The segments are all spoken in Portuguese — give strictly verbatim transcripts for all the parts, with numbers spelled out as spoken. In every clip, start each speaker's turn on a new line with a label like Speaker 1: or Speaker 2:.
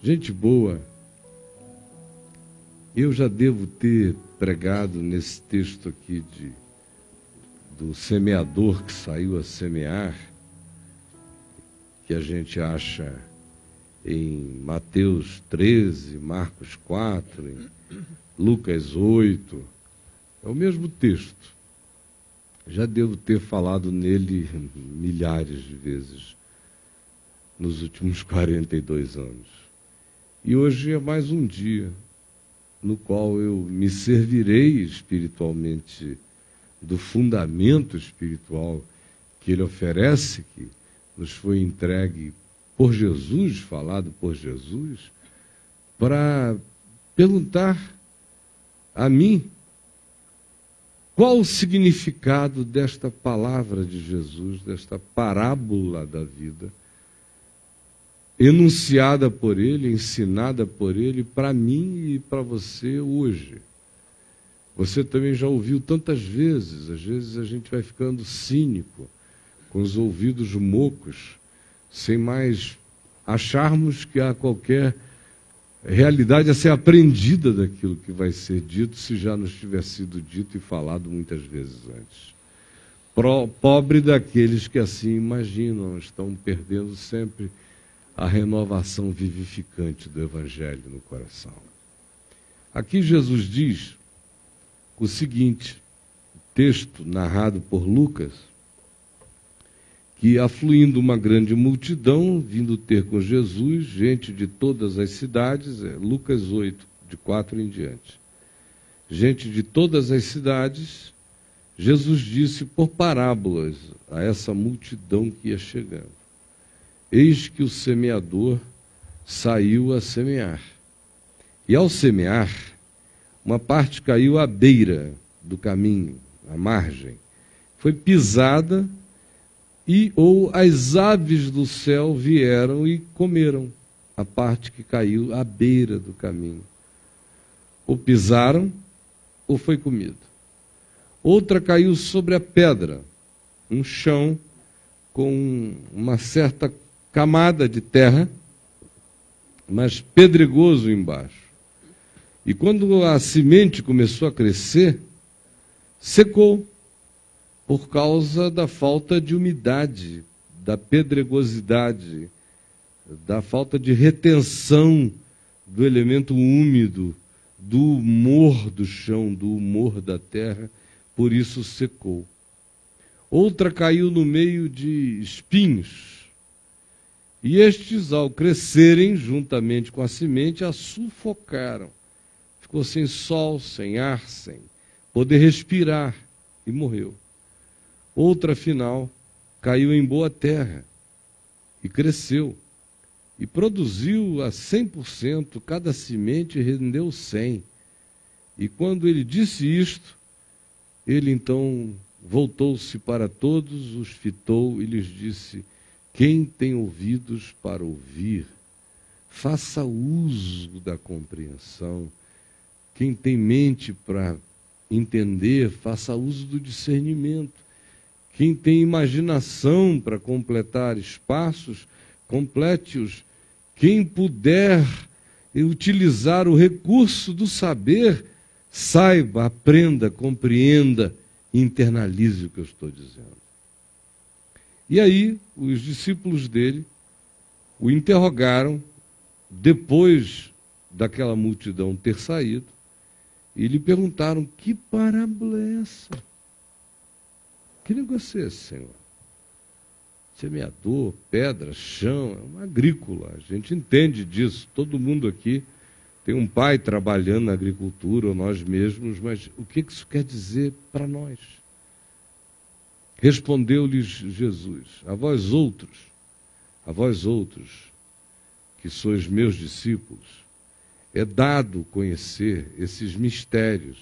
Speaker 1: Gente boa, eu já devo ter pregado nesse texto aqui de, do semeador que saiu a semear, que a gente acha em Mateus treze, Marcos quatro, em Lucas oito, é o mesmo texto. Já devo ter falado nele milhares de vezes nos últimos quarenta e dois anos. E hoje é mais um dia no qual eu me servirei espiritualmente do fundamento espiritual que ele oferece, que nos foi entregue por Jesus, falado por Jesus, para perguntar a mim qual o significado desta palavra de Jesus, desta parábola da vida, enunciada por ele, ensinada por ele, para mim e para você hoje. Você também já ouviu tantas vezes, às vezes a gente vai ficando cínico, com os ouvidos mocos, sem mais acharmos que há qualquer realidade a ser aprendida daquilo que vai ser dito, se já nos tiver sido dito e falado muitas vezes antes. Pro, pobre daqueles que assim imaginam, estão perdendo sempre a renovação vivificante do Evangelho no coração. Aqui Jesus diz o seguinte, texto narrado por Lucas, que afluindo uma grande multidão, vindo ter com Jesus, gente de todas as cidades, é Lucas oito, de quatro em diante. Gente de todas as cidades, Jesus disse por parábolas a essa multidão que ia chegando: eis que o semeador saiu a semear. E ao semear, uma parte caiu à beira do caminho, à margem. Foi pisada e ou as aves do céu vieram e comeram a parte que caiu à beira do caminho. Ou pisaram, ou foi comido. Outra caiu sobre a pedra, um chão com uma certa camada de terra, mas pedregoso embaixo. E quando a semente começou a crescer, secou, por causa da falta de umidade, da pedregosidade, da falta de retenção do elemento úmido, do humor do chão, do humor da terra, por isso secou. Outra caiu no meio de espinhos, e estes, ao crescerem juntamente com a semente, a sufocaram. Ficou sem sol, sem ar, sem poder respirar, e morreu. Outra, afinal, caiu em boa terra, e cresceu, e produziu a cem por cento, cada semente rendeu cem. E quando ele disse isto, ele então voltou-se para todos, os fitou e lhes disse: quem tem ouvidos para ouvir, faça uso da compreensão. Quem tem mente para entender, faça uso do discernimento. Quem tem imaginação para completar espaços, complete-os. Quem puder utilizar o recurso do saber, saiba, aprenda, compreenda, internalize o que eu estou dizendo. E aí, os discípulos dele o interrogaram, depois daquela multidão ter saído, e lhe perguntaram: que parábola é essa? Que negócio é esse, Senhor? Semeador, pedra, chão, é uma agrícola, a gente entende disso, todo mundo aqui tem um pai trabalhando na agricultura, ou nós mesmos, mas o que isso quer dizer para nós? Respondeu-lhes Jesus: a vós outros, a vós outros, que sois meus discípulos, é dado conhecer esses mistérios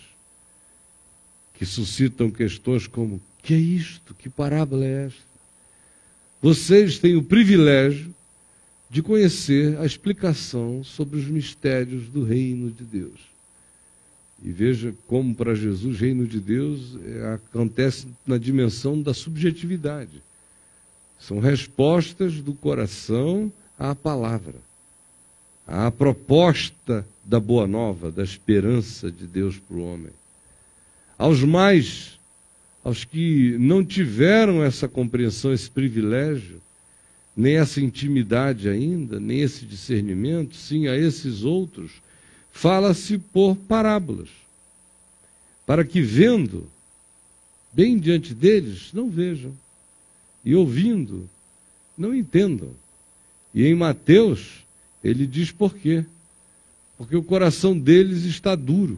Speaker 1: que suscitam questões como: que é isto? Que parábola é esta? Vocês têm o privilégio de conhecer a explicação sobre os mistérios do reino de Deus. E veja como para Jesus o reino de Deus é, acontece na dimensão da subjetividade. São respostas do coração à palavra. à proposta da boa nova, da esperança de Deus para o homem. Aos mais, aos que não tiveram essa compreensão, esse privilégio, nem essa intimidade ainda, nem esse discernimento, sim, a esses outros, fala-se por parábolas, para que vendo, bem diante deles, não vejam, e ouvindo, não entendam. E em Mateus, ele diz por quê? Porque o coração deles está duro.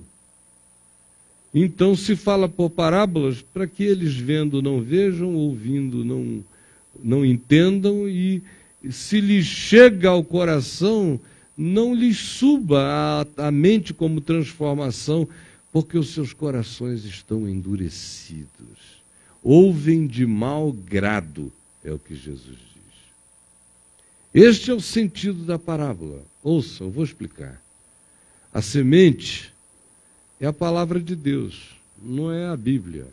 Speaker 1: Então se fala por parábolas para que eles vendo não vejam, ouvindo não, não entendam, e se lhes chega ao coração, não lhes suba à, à mente como transformação, porque os seus corações estão endurecidos. Ouvem de mau grado, é o que Jesus diz. Este é o sentido da parábola. Ouçam, eu vou explicar. A semente é a palavra de Deus, não é a Bíblia.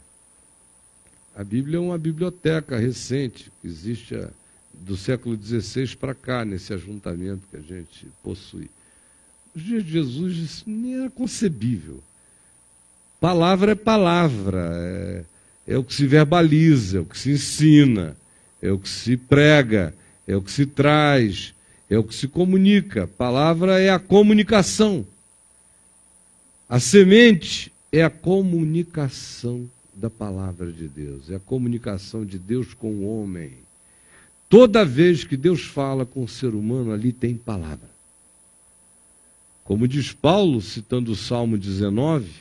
Speaker 1: A Bíblia é uma biblioteca recente, que existe a, do século dezesseis para cá, nesse ajuntamento que a gente possui. Nos dias de Jesus isso nem era concebível. Palavra é palavra, é, é o que se verbaliza, é o que se ensina, é o que se prega, é o que se traz, é o que se comunica. Palavra é a comunicação. A semente é a comunicação da palavra de Deus, é a comunicação de Deus com o homem. Toda vez que Deus fala com o ser humano, ali tem palavra. Como diz Paulo, citando o Salmo dezenove,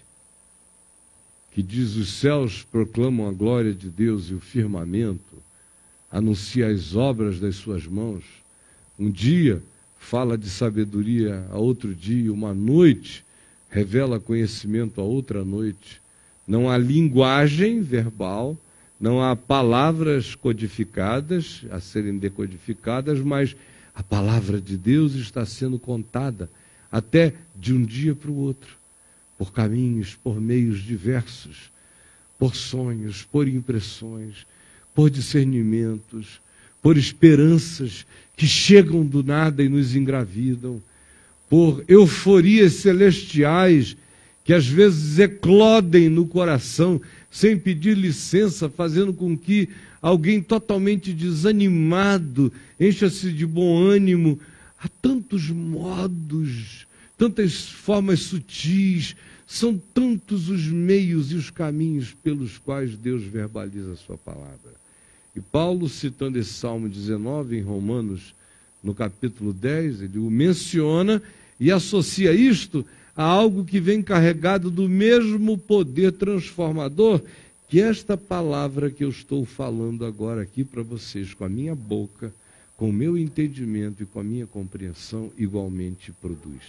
Speaker 1: que diz: os céus proclamam a glória de Deus e o firmamento anuncia as obras das suas mãos. Um dia fala de sabedoria, a outro dia, uma noite revela conhecimento a outra noite. Não há linguagem verbal, não há palavras codificadas a serem decodificadas, mas a palavra de Deus está sendo contada até de um dia para o outro, por caminhos, por meios diversos, por sonhos, por impressões, por discernimentos, por esperanças que chegam do nada e nos engravidam, por euforias celestiais que às vezes eclodem no coração sem pedir licença, fazendo com que alguém totalmente desanimado encha-se de bom ânimo. Há tantos modos, tantas formas sutis, são tantos os meios e os caminhos pelos quais Deus verbaliza a sua palavra. E Paulo, citando esse Salmo dezenove em Romanos, no capítulo dez, ele o menciona e associa isto a algo que vem carregado do mesmo poder transformador que esta palavra que eu estou falando agora aqui para vocês, com a minha boca, com o meu entendimento e com a minha compreensão, igualmente produz.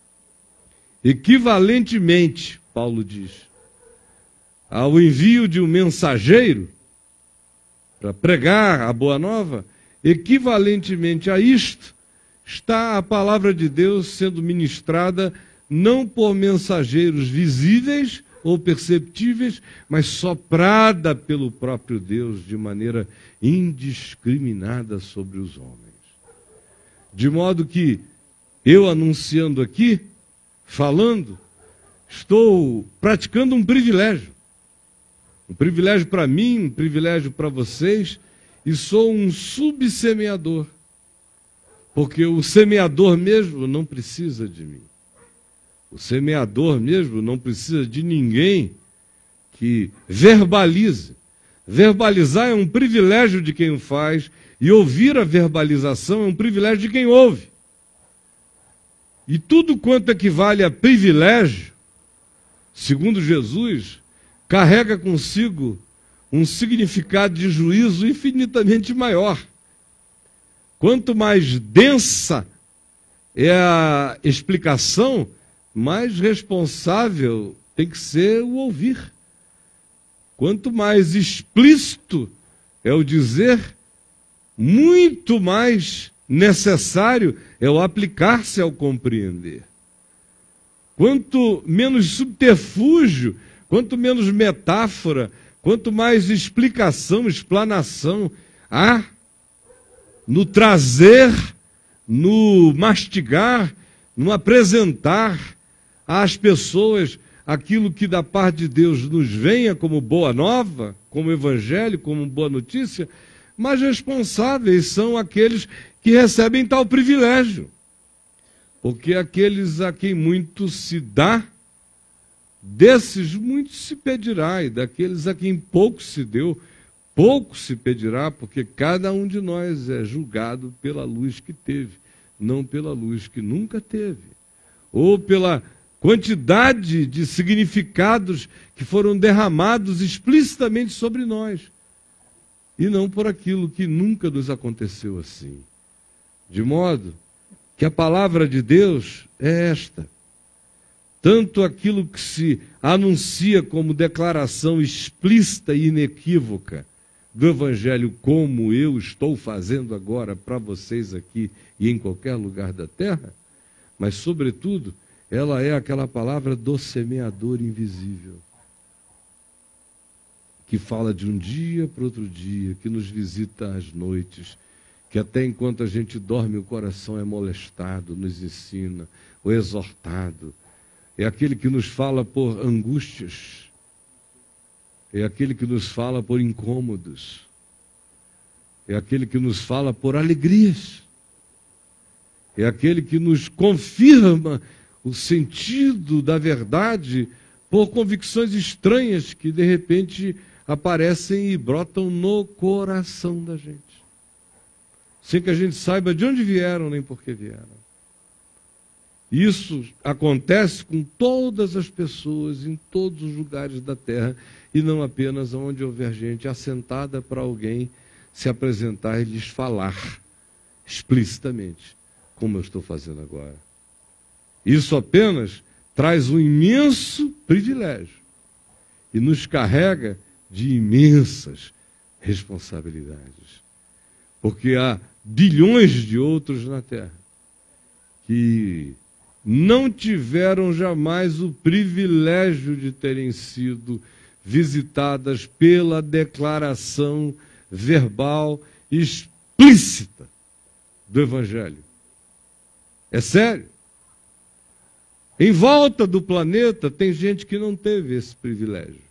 Speaker 1: Equivalentemente, Paulo diz, ao envio de um mensageiro para pregar a boa nova, equivalentemente a isto, está a palavra de Deus sendo ministrada não por mensageiros visíveis ou perceptíveis, mas soprada pelo próprio Deus de maneira indiscriminada sobre os homens. De modo que eu anunciando aqui, falando, estou praticando um privilégio. Um privilégio para mim, um privilégio para vocês, e sou um subsemeador. Porque o semeador mesmo não precisa de mim. O semeador mesmo não precisa de ninguém que verbalize. Verbalizar é um privilégio de quem o faz, e ouvir a verbalização é um privilégio de quem ouve. E tudo quanto equivale a privilégio, segundo Jesus, carrega consigo um significado de juízo infinitamente maior. Quanto mais densa é a explicação, mais responsável tem que ser o ouvir. Quanto mais explícito é o dizer, muito mais necessário é o aplicar-se ao compreender. Quanto menos subterfúgio, quanto menos metáfora, quanto mais explicação, explanação há no trazer, no mastigar, no apresentar às pessoas aquilo que da parte de Deus nos venha como boa nova, como evangelho, como boa notícia, mas responsáveis são aqueles que recebem tal privilégio. Porque aqueles a quem muito se dá, desses muito se pedirá, e daqueles a quem pouco se deu, pouco se pedirá, porque cada um de nós é julgado pela luz que teve, não pela luz que nunca teve, ou pela quantidade de significados que foram derramados explicitamente sobre nós, e não por aquilo que nunca nos aconteceu assim. De modo que a palavra de Deus é esta. Tanto aquilo que se anuncia como declaração explícita e inequívoca do Evangelho, como eu estou fazendo agora para vocês aqui e em qualquer lugar da terra, mas, sobretudo, ela é aquela palavra do semeador invisível, que fala de um dia para outro dia, que nos visita às noites, que até enquanto a gente dorme o coração é molestado, nos ensina, ou exortado. É aquele que nos fala por angústias, é aquele que nos fala por incômodos, é aquele que nos fala por alegrias, é aquele que nos confirma o sentido da verdade por convicções estranhas que de repente aparecem e brotam no coração da gente, sem que a gente saiba de onde vieram nem por que vieram. Isso acontece com todas as pessoas, em todos os lugares da terra, e não apenas onde houver gente assentada para alguém se apresentar e lhes falar explicitamente, como eu estou fazendo agora. Isso apenas traz um imenso privilégio e nos carrega de imensas responsabilidades, porque há bilhões de outros na terra que não tiveram jamais o privilégio de terem sido visitadas pela declaração verbal explícita do Evangelho. É sério. Em volta do planeta tem gente que não teve esse privilégio.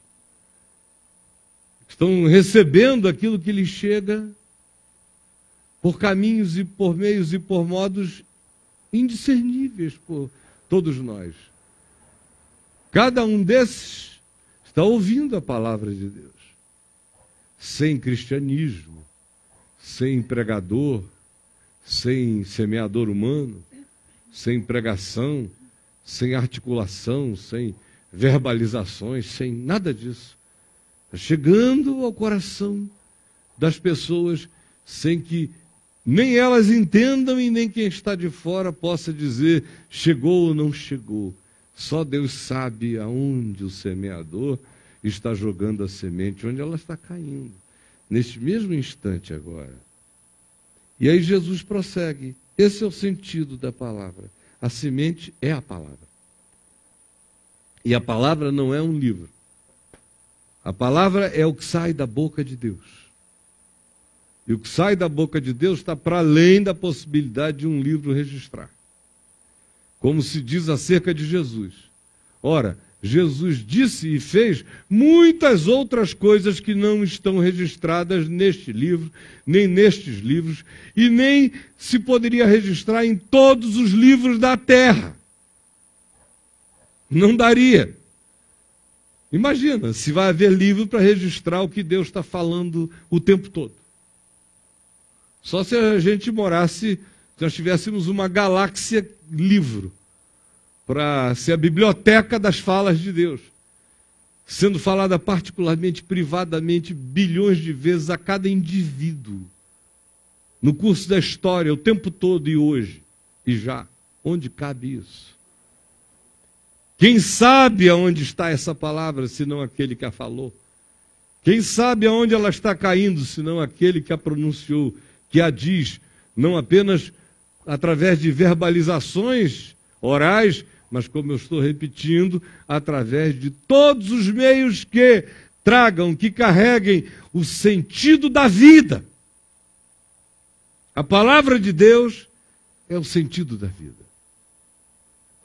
Speaker 1: Estão recebendo aquilo que lhes chega por caminhos e por meios e por modos indiscerníveis por todos nós. Cada um desses está ouvindo a palavra de Deus, sem cristianismo, sem pregador, sem semeador humano, sem pregação, sem articulação, sem verbalizações, sem nada disso. Chegando ao coração das pessoas sem que nem elas entendam e nem quem está de fora possa dizer chegou ou não chegou. Só Deus sabe aonde o semeador está jogando a semente, onde ela está caindo, neste mesmo instante agora. E aí Jesus prossegue. Esse é o sentido da palavra. A semente é a palavra. E a palavra não é um livro. A palavra é o que sai da boca de Deus. E o que sai da boca de Deus está para além da possibilidade de um livro registrar. Como se diz acerca de Jesus. Ora, Jesus disse e fez muitas outras coisas que não estão registradas neste livro, nem nestes livros, e nem se poderia registrar em todos os livros da terra. Não daria. Imagina, se vai haver livro para registrar o que Deus está falando o tempo todo. Só se a gente morasse, se nós tivéssemos uma galáxia livro, para ser a biblioteca das falas de Deus, sendo falada particularmente, privadamente, bilhões de vezes a cada indivíduo, no curso da história, o tempo todo e hoje, e já. Onde cabe isso? Quem sabe aonde está essa palavra, senão aquele que a falou? Quem sabe aonde ela está caindo, senão aquele que a pronunciou, que a diz, não apenas através de verbalizações orais, mas, como eu estou repetindo, através de todos os meios que tragam, que carreguem o sentido da vida. A palavra de Deus é o sentido da vida.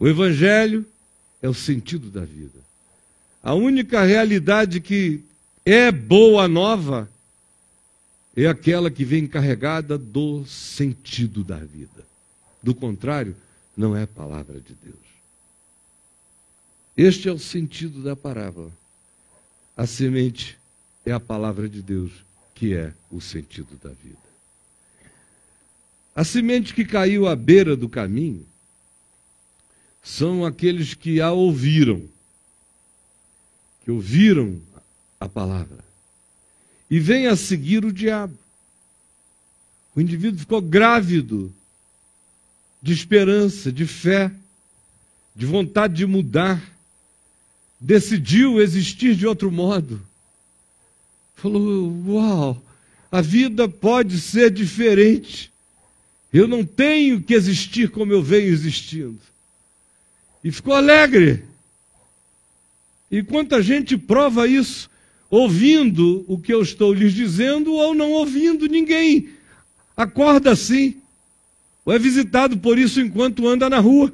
Speaker 1: O Evangelho é o sentido da vida. A única realidade que é boa nova é aquela que vem carregada do sentido da vida. Do contrário, não é palavra de Deus. Este é o sentido da parábola. A semente é a palavra de Deus, que é o sentido da vida. A semente que caiu à beira do caminho são aqueles que a ouviram, que ouviram a palavra, e vem a seguir o diabo. O indivíduo ficou grávido de esperança, de fé, de vontade de mudar, decidiu existir de outro modo. Falou, uau, a vida pode ser diferente. Eu não tenho que existir como eu venho existindo. E ficou alegre. E quanta gente prova isso, ouvindo o que eu estou lhes dizendo ou não ouvindo ninguém. Acorda assim, ou é visitado por isso enquanto anda na rua.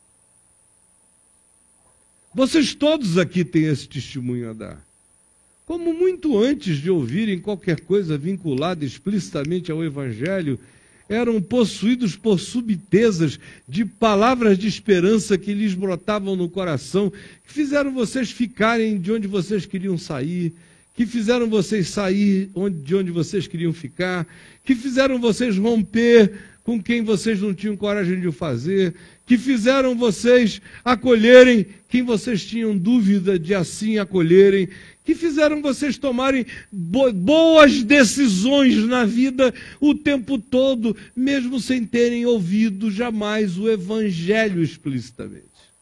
Speaker 1: Vocês todos aqui têm esse testemunho a dar. Como muito antes de ouvirem qualquer coisa vinculada explicitamente ao Evangelho, eram possuídos por subtezas de palavras de esperança que lhes brotavam no coração, que fizeram vocês ficarem de onde vocês queriam sair, que fizeram vocês sair de onde vocês queriam ficar, que fizeram vocês romper com quem vocês não tinham coragem de o fazer, que fizeram vocês acolherem quem vocês tinham dúvida de assim acolherem, que fizeram vocês tomarem boas decisões na vida o tempo todo, mesmo sem terem ouvido jamais o Evangelho explicitamente.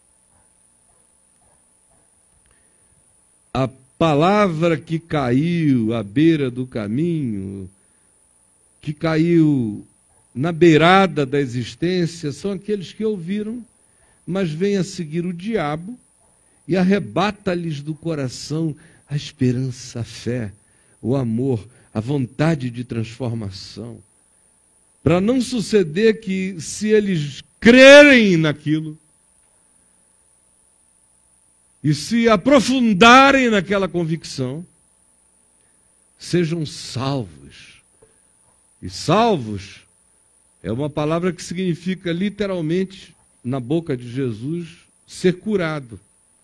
Speaker 1: A palavra que caiu à beira do caminho, que caiu na beirada da existência, são aqueles que ouviram, mas vem a seguir o diabo e arrebata-lhes do coração a esperança, a fé, o amor, a vontade de transformação. Para não suceder que, se eles crerem naquilo e se aprofundarem naquela convicção, sejam salvos. E salvos é uma palavra que significa literalmente, na boca de Jesus, ser curado.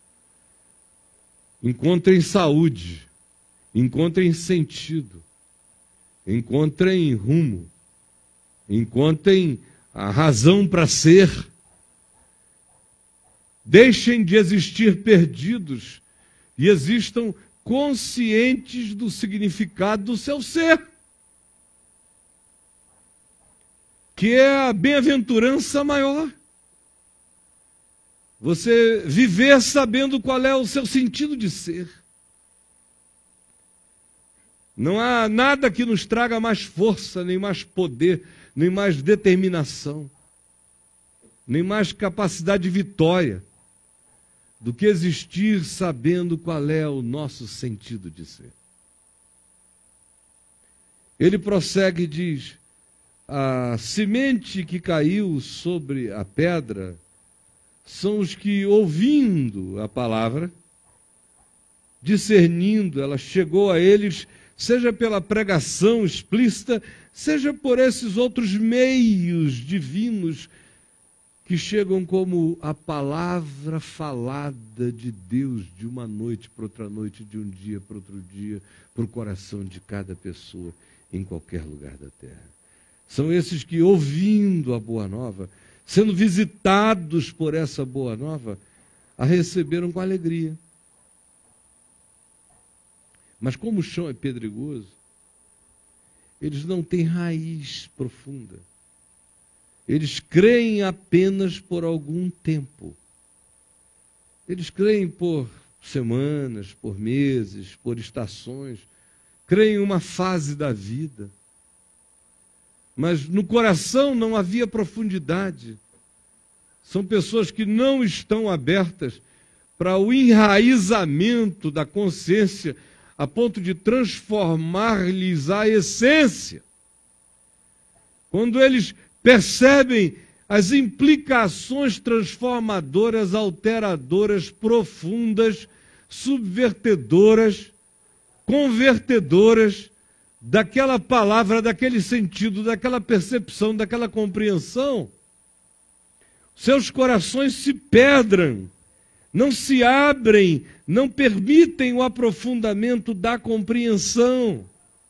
Speaker 1: Encontrem saúde, encontrem sentido, encontrem rumo, encontrem a razão para ser. Deixem de existir perdidos e existam conscientes do significado do seu ser, que é a bem-aventurança maior. Você viver sabendo qual é o seu sentido de ser. Não há nada que nos traga mais força, nem mais poder, nem mais determinação, nem mais capacidade de vitória, do que existir sabendo qual é o nosso sentido de ser. Ele prossegue e diz, a semente que caiu sobre a pedra são os que, ouvindo a palavra, discernindo, ela chegou a eles, seja pela pregação explícita, seja por esses outros meios divinos que chegam como a palavra falada de Deus de uma noite para outra noite, de um dia para outro dia, para o coração de cada pessoa em qualquer lugar da terra. São esses que, ouvindo a boa nova, sendo visitados por essa boa nova, a receberam com alegria. Mas como o chão é pedregoso, eles não têm raiz profunda. Eles creem apenas por algum tempo. Eles creem por semanas, por meses, por estações. Creem em uma fase da vida. Mas no coração não havia profundidade. São pessoas que não estão abertas para o enraizamento da consciência a ponto de transformar-lhes a essência. Quando eles percebem as implicações transformadoras, alteradoras, profundas, subvertedoras, convertedoras daquela palavra, daquele sentido, daquela percepção, daquela compreensão. Seus corações se pedram, não se abrem, não permitem o aprofundamento da compreensão.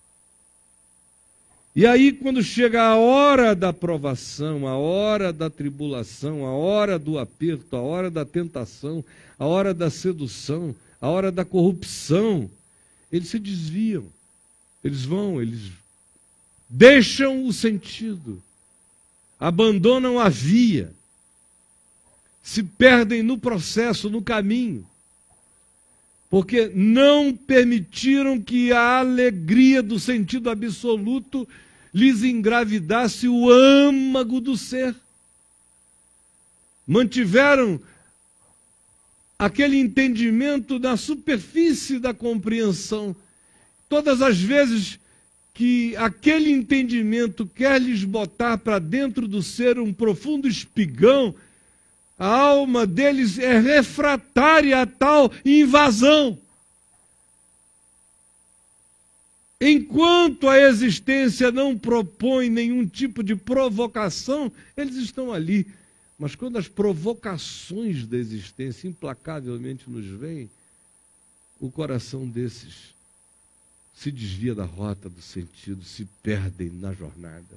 Speaker 1: E aí, quando chega a hora da provação, a hora da tribulação, a hora do aperto, a hora da tentação, a hora da sedução, a hora da corrupção, eles se desviam, eles vão, eles deixam o sentido, abandonam a via, se perdem no processo, no caminho, porque não permitiram que a alegria do sentido absoluto lhes engravidasse o âmago do ser. Mantiveram aquele entendimento na superfície da compreensão. Todas as vezes que aquele entendimento quer lhes botar para dentro do ser um profundo espigão, a alma deles é refratária a tal invasão. Enquanto a existência não propõe nenhum tipo de provocação, eles estão ali. Mas quando as provocações da existência implacavelmente nos vêm, o coração desses se desvia da rota do sentido, se perdem na jornada.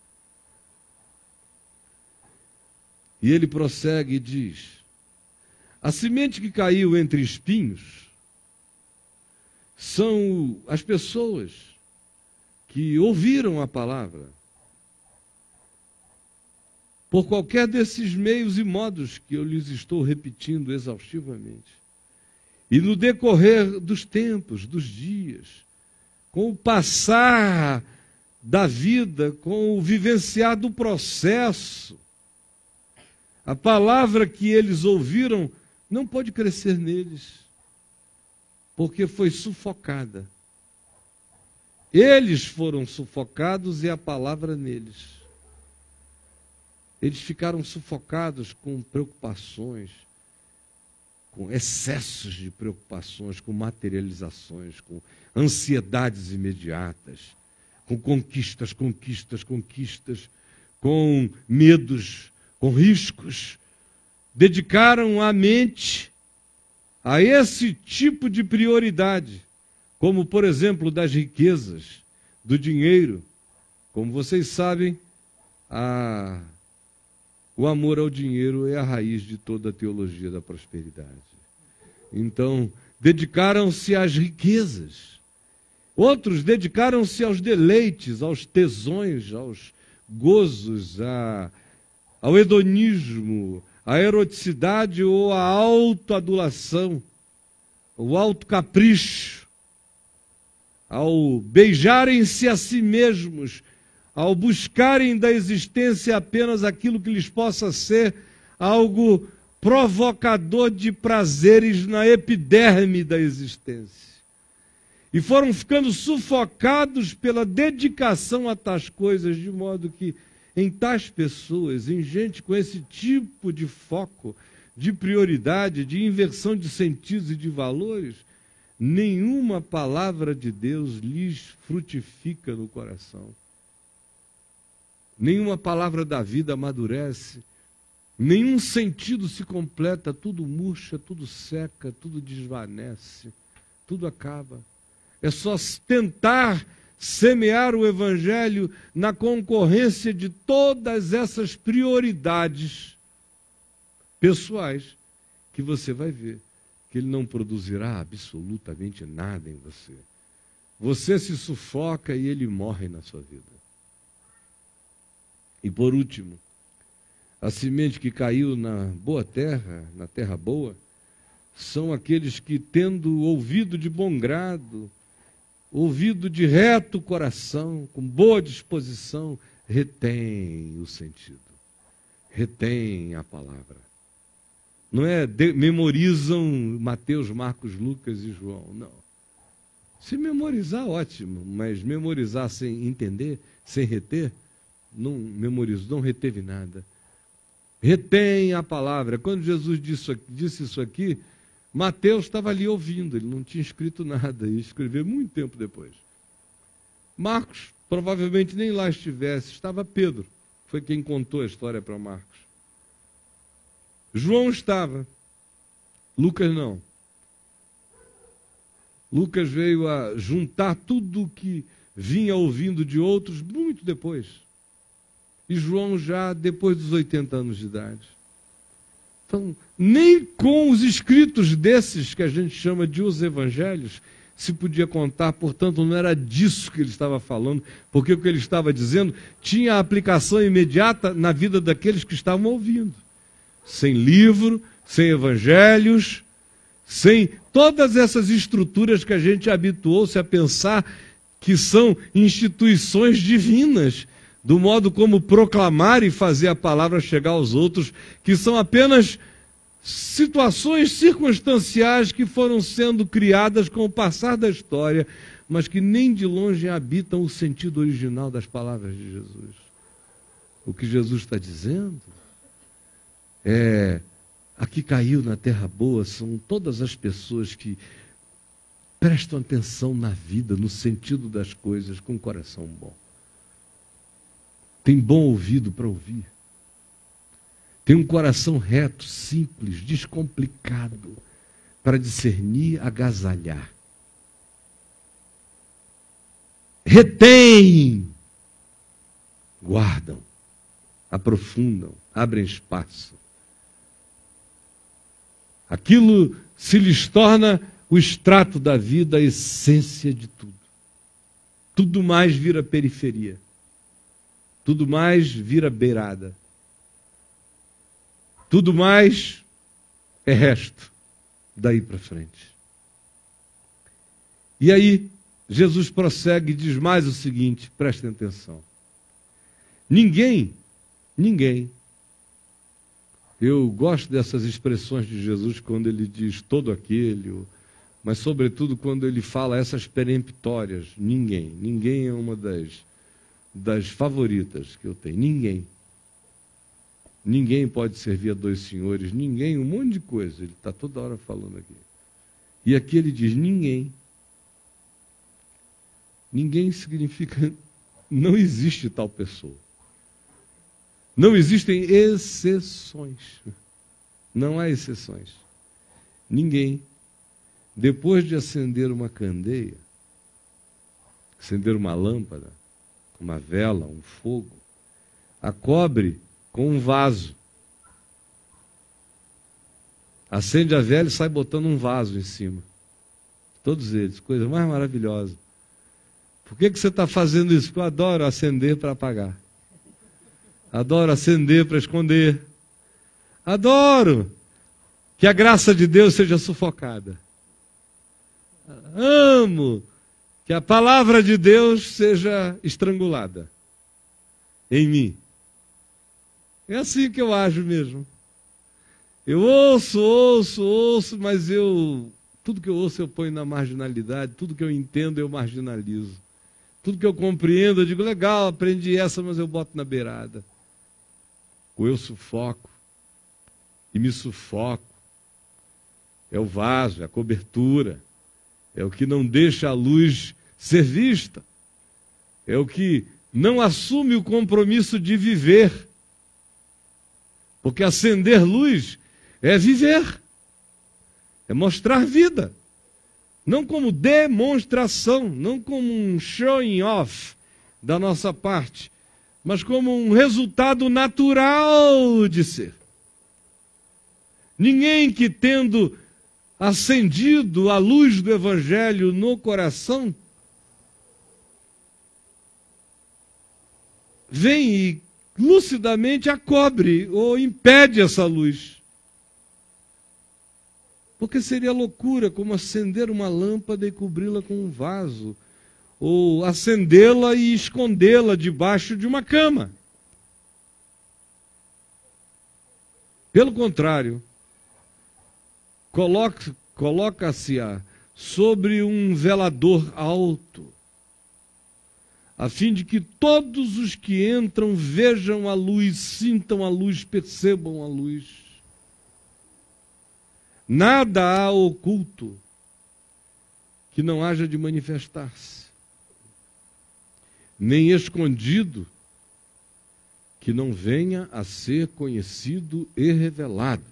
Speaker 1: E ele prossegue e diz: a semente que caiu entre espinhos são as pessoas que ouviram a palavra por qualquer desses meios e modos que eu lhes estou repetindo exaustivamente. E no decorrer dos tempos, dos dias, com o passar da vida, com o vivenciar do processo, a palavra que eles ouviram não pode crescer neles, porque foi sufocada. Eles foram sufocados e a palavra neles. Eles ficaram sufocados com preocupações, com excessos de preocupações, com materializações, com ansiedades imediatas, com conquistas, conquistas, conquistas, com medos, com riscos. Dedicaram a mente a esse tipo de prioridade, como, por exemplo, das riquezas, do dinheiro. Como vocês sabem, a, o amor ao dinheiro é a raiz de toda a teologia da prosperidade. Então, dedicaram-se às riquezas. Outros dedicaram-se aos deleites, aos tesões, aos gozos, a ao hedonismo, à eroticidade ou à autoadulação, ao autocapricho, ao beijarem-se a si mesmos, ao buscarem da existência apenas aquilo que lhes possa ser algo provocador de prazeres na epiderme da existência. E foram ficando sufocados pela dedicação a tais coisas, de modo que em tais pessoas, em gente com esse tipo de foco, de prioridade, de inversão de sentidos e de valores, nenhuma palavra de Deus lhes frutifica no coração. Nenhuma palavra da vida amadurece, nenhum sentido se completa, tudo murcha, tudo seca, tudo desvanece, tudo acaba. É só tentar semear o Evangelho na concorrência de todas essas prioridades pessoais, que você vai ver que ele não produzirá absolutamente nada em você. Você se sufoca e ele morre na sua vida. E por último, a semente que caiu na boa terra, na terra boa, são aqueles que, tendo ouvido de bom grado, ouvido de reto coração, com boa disposição, retém o sentido, retém a palavra. Não é de, memorizam Mateus, Marcos, Lucas e João, não. Se memorizar, ótimo, mas memorizar sem entender, sem reter, não memorizou, não reteve nada. Retém a palavra. Quando Jesus disse, disse isso aqui, Mateus estava ali ouvindo, ele não tinha escrito nada, ia escrever muito tempo depois. Marcos, provavelmente nem lá estivesse, estava Pedro, foi quem contou a história para Marcos. João estava, Lucas não. Lucas veio a juntar tudo o que vinha ouvindo de outros muito depois. E João já depois dos oitenta anos de idade. Então, nem com os escritos desses, que a gente chama de os evangelhos, se podia contar, portanto, não era disso que ele estava falando, porque o que ele estava dizendo tinha aplicação imediata na vida daqueles que estavam ouvindo. Sem livro, sem evangelhos, sem todas essas estruturas que a gente habituou-se a pensar que são instituições divinas, do modo como proclamar e fazer a palavra chegar aos outros, que são apenas situações circunstanciais que foram sendo criadas com o passar da história, mas que nem de longe habitam o sentido original das palavras de Jesus. O que Jesus está dizendo é: aqui caiu na terra boa são todas as pessoas que prestam atenção na vida, no sentido das coisas, com o coração bom. Tem bom ouvido para ouvir. Tem um coração reto, simples, descomplicado, para discernir, agasalhar. Retém, guardam, aprofundam, abrem espaço. Aquilo se lhes torna o extrato da vida, a essência de tudo. Tudo mais vira periferia. Tudo mais vira beirada. Tudo mais é resto daí para frente. E aí, Jesus prossegue e diz mais o seguinte, prestem atenção. Ninguém, ninguém, eu gosto dessas expressões de Jesus quando ele diz todo aquele, mas sobretudo quando ele fala essas peremptórias, ninguém, ninguém é uma das... das favoritas que eu tenho. Ninguém. Ninguém pode servir a dois senhores. Ninguém, um monte de coisa. Ele está toda hora falando aqui. E aqui ele diz ninguém. Ninguém significa não existe tal pessoa. Não existem exceções. Não há exceções. Ninguém, depois de acender uma candeia, acender uma lâmpada, uma vela, um fogo, a cobre com um vaso. Acende a vela e sai botando um vaso em cima. Todos eles, coisa mais maravilhosa. Por que que você está fazendo isso? Porque eu adoro acender para apagar. Adoro acender para esconder. Adoro que a graça de Deus seja sufocada. Amo que a palavra de Deus seja estrangulada em mim. É assim que eu ajo mesmo. Eu ouço, ouço, ouço, mas eu, tudo que eu ouço eu ponho na marginalidade, tudo que eu entendo eu marginalizo. Tudo que eu compreendo eu digo, legal, aprendi essa, mas eu boto na beirada. Ou eu sufoco, e me sufoco. É o vaso, é a cobertura. É o que não deixa a luz ser vista. É o que não assume o compromisso de viver. Porque acender luz é viver. É mostrar vida. Não como demonstração, não como um showing off da nossa parte, mas como um resultado natural de ser. Ninguém que tendo acendido a luz do Evangelho no coração, vem e lucidamente a cobre ou impede essa luz. Porque seria loucura como acender uma lâmpada e cobri-la com um vaso, ou acendê-la e escondê-la debaixo de uma cama. Pelo contrário, coloca, coloca-se-a sobre um velador alto. a fim de que todos os que entram vejam a luz, sintam a luz, percebam a luz. Nada há oculto que não haja de manifestar-se, nem escondido que não venha a ser conhecido e revelado.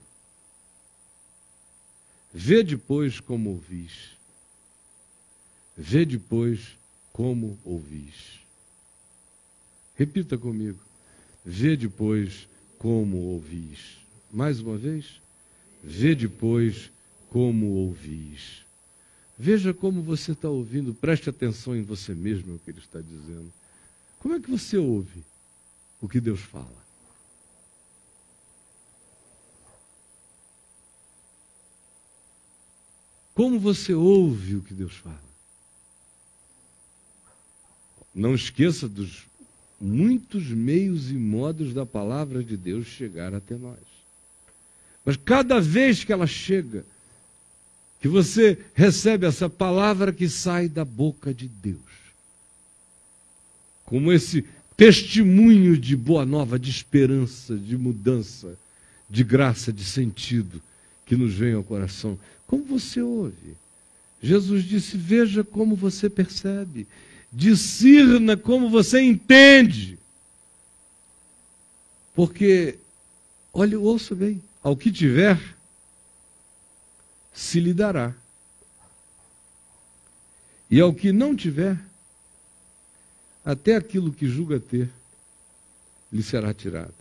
Speaker 1: Vede, pois, como ouvis. Vede, pois, como ouvis. Repita comigo. Vede, pois, como ouvis. Mais uma vez. Vede, pois, como ouvis. Veja como você está ouvindo. Preste atenção em você mesmo, é o que ele está dizendo. Como é que você ouve o que Deus fala? Como você ouve o que Deus fala? Não esqueça dos muitos meios e modos da palavra de Deus chegar até nós. Mas cada vez que ela chega, que você recebe essa palavra que sai da boca de Deus, como esse testemunho de boa nova, de esperança, de mudança, de graça, de sentido, que nos vem ao coração. Como você ouve? Jesus disse, veja como você percebe, discirna como você entende. Porque, olha, ouça bem, ao que tiver, se lhe dará. E ao que não tiver, até aquilo que julga ter, lhe será tirado.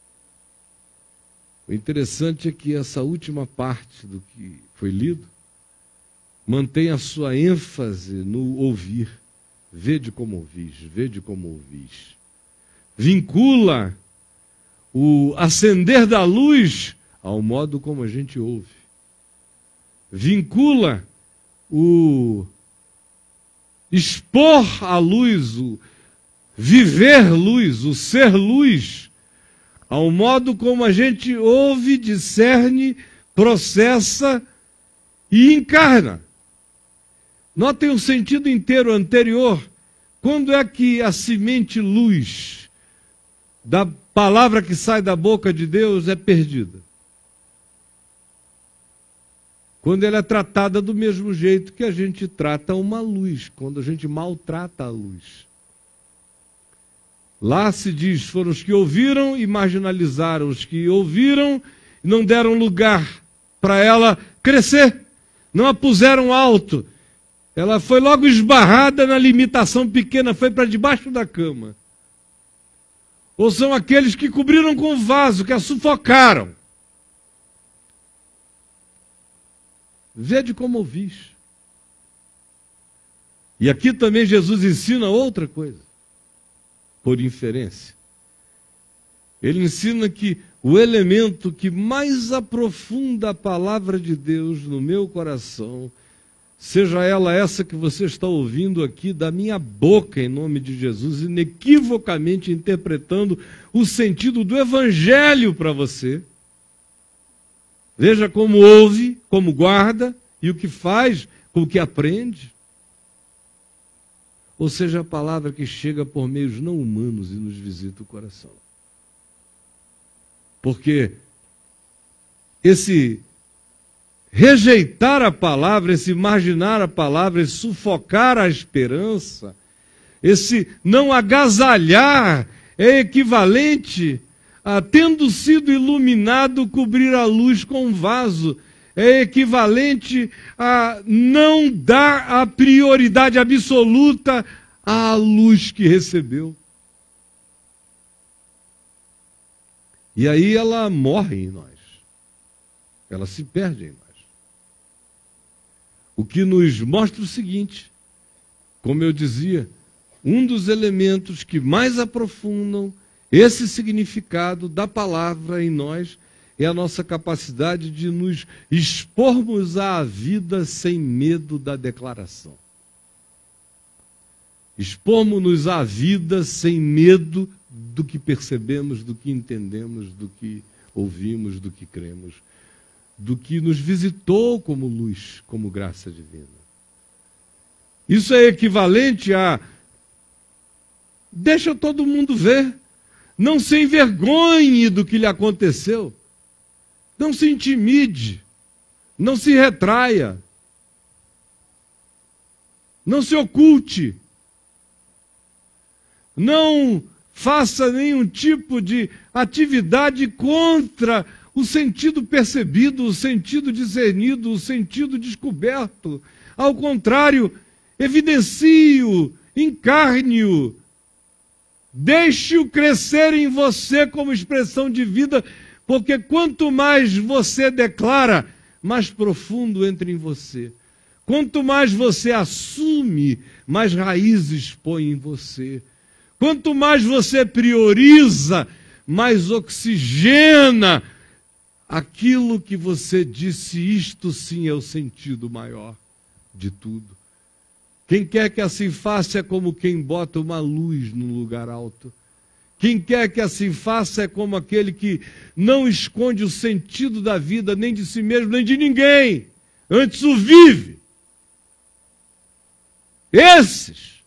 Speaker 1: O interessante é que essa última parte do que foi lido mantém a sua ênfase no ouvir. Vede como ouvis, vede como ouvis. Vincula o acender da luz ao modo como a gente ouve. Vincula o expor a luz, o viver luz, o ser luz, ao modo como a gente ouve, discerne, processa e encarna. Notem o sentido inteiro anterior. Quando é que a semente luz da palavra que sai da boca de Deus é perdida? Quando ela é tratada do mesmo jeito que a gente trata uma luz, quando a gente maltrata a luz. Lá se diz, foram os que ouviram e marginalizaram, os que ouviram e não deram lugar para ela crescer, não a puseram alto. Ela foi logo esbarrada na limitação pequena, foi para debaixo da cama. Ou são aqueles que cobriram com vaso, que a sufocaram. Vede como ouvis. E aqui também Jesus ensina outra coisa, por inferência. Ele ensina que o elemento que mais aprofunda a palavra de Deus no meu coração, seja ela essa que você está ouvindo aqui da minha boca, em nome de Jesus, inequivocamente interpretando o sentido do Evangelho para você. Veja como ouve, como guarda, e o que faz, com o que aprende. Ou seja, a palavra que chega por meios não humanos e nos visita o coração. Porque esse rejeitar a palavra, esse marginar a palavra, esse sufocar a esperança, esse não agasalhar, é equivalente a, tendo sido iluminado, cobrir a luz com um vaso. É equivalente a não dar a prioridade absoluta à luz que recebeu. E aí ela morre em nós. Ela se perde em nós. O que nos mostra o seguinte, como eu dizia, um dos elementos que mais aprofundam esse significado da palavra em nós é a nossa capacidade de nos expormos à vida sem medo da declaração. Expormos-nos à vida sem medo do que percebemos, do que entendemos, do que ouvimos, do que cremos, do que nos visitou como luz, como graça divina. Isso é equivalente a Deixa todo mundo ver. Não se envergonhe do que lhe aconteceu. Não se intimide. Não se retraia. Não se oculte. Não faça nenhum tipo de atividade contra o sentido percebido, o sentido discernido, o sentido descoberto. Ao contrário, evidencie-o, encarne-o, deixe-o crescer em você como expressão de vida, porque quanto mais você declara, mais profundo entra em você. Quanto mais você assume, mais raízes põe em você. Quanto mais você prioriza, mais oxigena aquilo que você disse, isto sim é o sentido maior de tudo. Quem quer que assim faça é como quem bota uma luz num lugar alto. Quem quer que assim faça é como aquele que não esconde o sentido da vida, nem de si mesmo, nem de ninguém. Antes o vive. Esses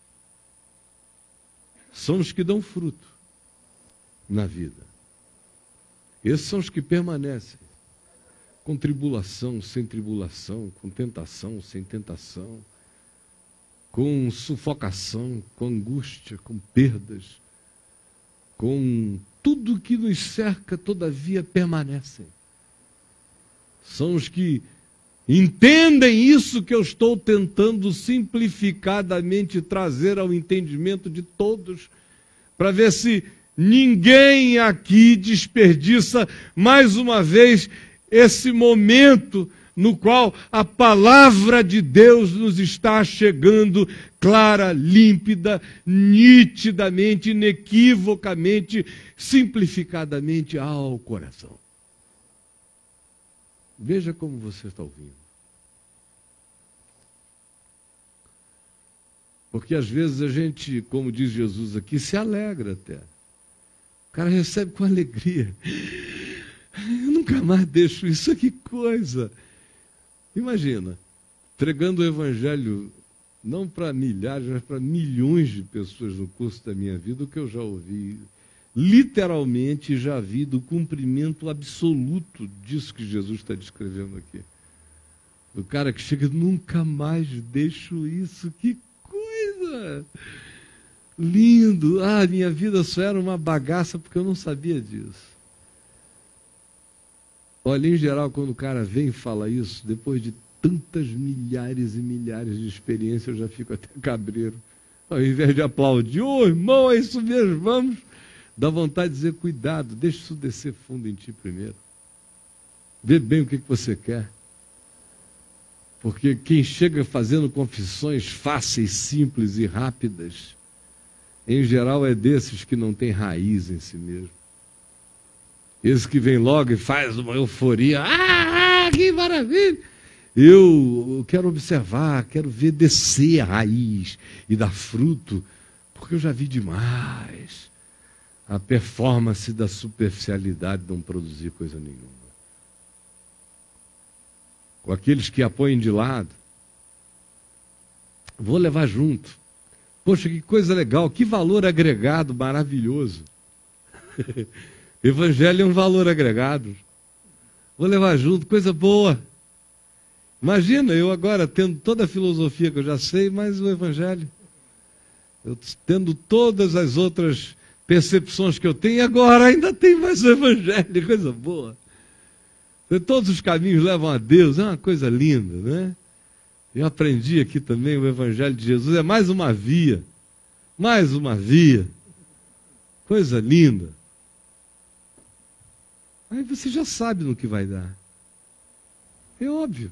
Speaker 1: são os que dão fruto na vida. Esses são os que permanecem. Com tribulação, sem tribulação, com tentação, sem tentação, com sufocação, com angústia, com perdas, com tudo que nos cerca, todavia permanecem. São os que entendem isso que eu estou tentando simplificadamente trazer ao entendimento de todos, para ver se ninguém aqui desperdiça mais uma vez esse momento no qual a palavra de Deus nos está chegando clara, límpida, nitidamente, inequivocamente, simplificadamente ao coração. Veja como você está ouvindo. Porque às vezes a gente, como diz Jesus aqui, se alegra até. O cara recebe com alegria. Eu nunca mais deixo isso, que coisa. Imagina, entregando o evangelho não para milhares, mas para milhões de pessoas no curso da minha vida, o que eu já ouvi, literalmente já vi do cumprimento absoluto disso que Jesus está descrevendo aqui. O cara que chega, nunca mais deixo isso, que coisa lindo. Ah, minha vida só era uma bagaça porque eu não sabia disso. Olha, em geral, quando o cara vem e fala isso, depois de tantas milhares e milhares de experiências, eu já fico até cabreiro. Ao invés de aplaudir, ô oh, irmão, é isso mesmo, vamos, dá vontade de dizer, cuidado, deixa isso descer fundo em ti primeiro. Vê bem o que, que você quer. Porque quem chega fazendo confissões fáceis, simples e rápidas, em geral é desses que não tem raiz em si mesmo. Esse que vem logo e faz uma euforia, ah, que maravilha! Eu quero observar, quero ver descer a raiz e dar fruto, porque eu já vi demais a performance da superficialidade não produzir coisa nenhuma. Com aqueles que apoiam de lado, vou levar junto. Poxa, que coisa legal, que valor agregado maravilhoso. Evangelho é um valor agregado. Vou levar junto, coisa boa. Imagina, eu agora tendo toda a filosofia que eu já sei, mas o Evangelho. Eu tendo todas as outras percepções que eu tenho, e agora ainda tem mais o Evangelho, coisa boa. Todos os caminhos levam a Deus, é uma coisa linda, né? Eu aprendi aqui também o Evangelho de Jesus, é mais uma via. Mais uma via. Coisa linda. Aí você já sabe no que vai dar. É óbvio.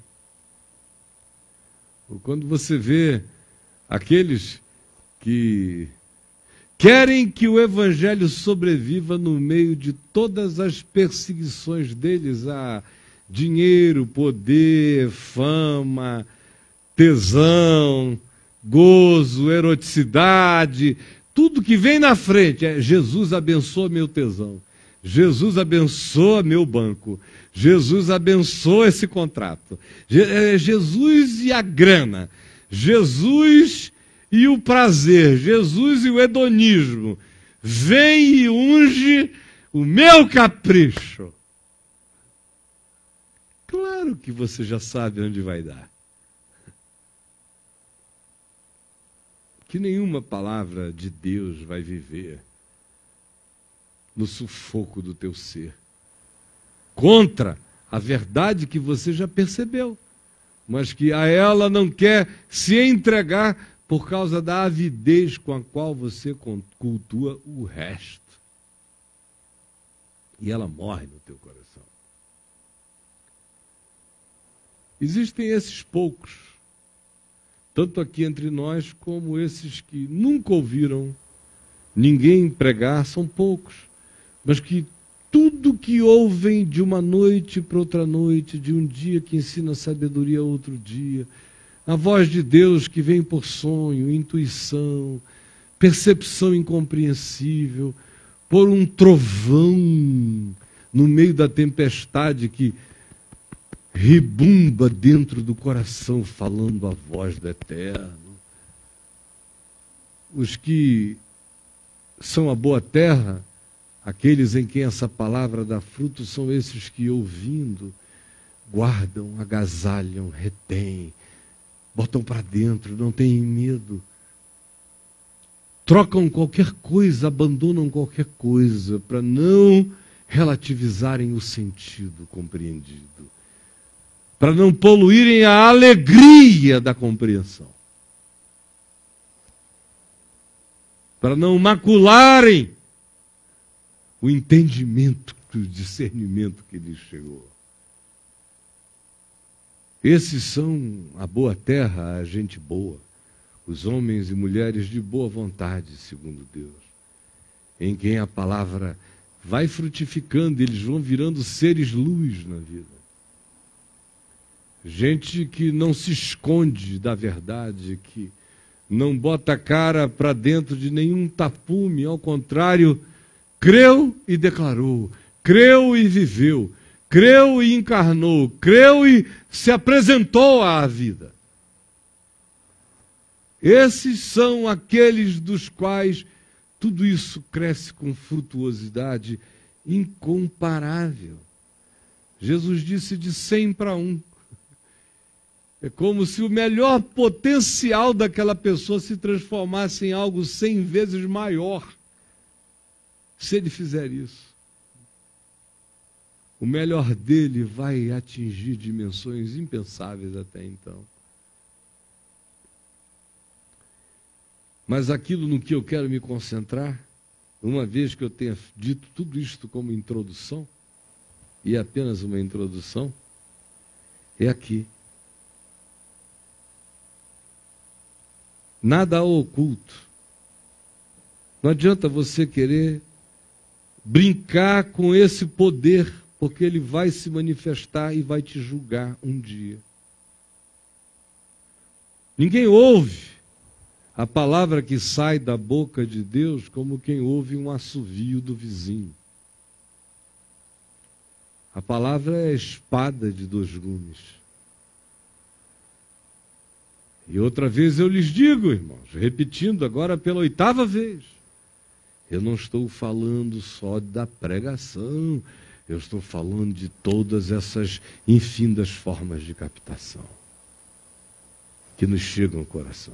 Speaker 1: Quando você vê aqueles que querem que o Evangelho sobreviva no meio de todas as perseguições deles a dinheiro, poder, fama, tesão, gozo, eroticidade, tudo que vem na frente é Jesus abençoa meu tesão. Jesus abençoa meu banco. Jesus abençoa esse contrato. Jesus e a grana. Jesus e o prazer, Jesus e o hedonismo, vem e unge o meu capricho. Claro que você já sabe onde vai dar. Que nenhuma palavra de Deus vai viver no sufoco do teu ser, contra a verdade que você já percebeu, mas que a ela não quer se entregar por causa da avidez com a qual você cultua o resto. E ela morre no teu coração. Existem esses poucos, tanto aqui entre nós, como esses que nunca ouviram ninguém pregar, são poucos, mas que tudo que ouvem de uma noite para outra noite, de um dia que ensina sabedoria a outro dia, a voz de Deus que vem por sonho, intuição, percepção incompreensível, por um trovão no meio da tempestade que ribumba dentro do coração, falando a voz do Eterno. Os que são a boa terra, aqueles em quem essa palavra dá fruto, são esses que, ouvindo, guardam, agasalham, retêm, botam para dentro, não têm medo, trocam qualquer coisa, abandonam qualquer coisa, para não relativizarem o sentido compreendido, para não poluírem a alegria da compreensão, para não macularem o entendimento, o discernimento que lhes chegou. Esses são a boa terra, a gente boa, os homens e mulheres de boa vontade, segundo Deus, em quem a palavra vai frutificando, eles vão virando seres luz na vida. Gente que não se esconde da verdade, que não bota a cara para dentro de nenhum tapume, ao contrário, creu e declarou, creu e viveu, creu e encarnou, creu e se apresentou à vida. Esses são aqueles dos quais tudo isso cresce com frutuosidade incomparável. Jesus disse de cem para um. É como se o melhor potencial daquela pessoa se transformasse em algo cem vezes maior, se ele fizer isso. O melhor dele vai atingir dimensões impensáveis até então. Mas aquilo no que eu quero me concentrar, uma vez que eu tenha dito tudo isto como introdução, e é apenas uma introdução, é aqui. Nada oculto. Não adianta você querer brincar com esse poder, porque ele vai se manifestar e vai te julgar um dia. Ninguém ouve a palavra que sai da boca de Deus como quem ouve um assovio do vizinho. A palavra é a espada de dois gumes. E outra vez eu lhes digo, irmãos, repetindo agora pela oitava vez, eu não estou falando só da pregação, eu estou falando de todas essas infindas formas de captação que nos chegam ao coração.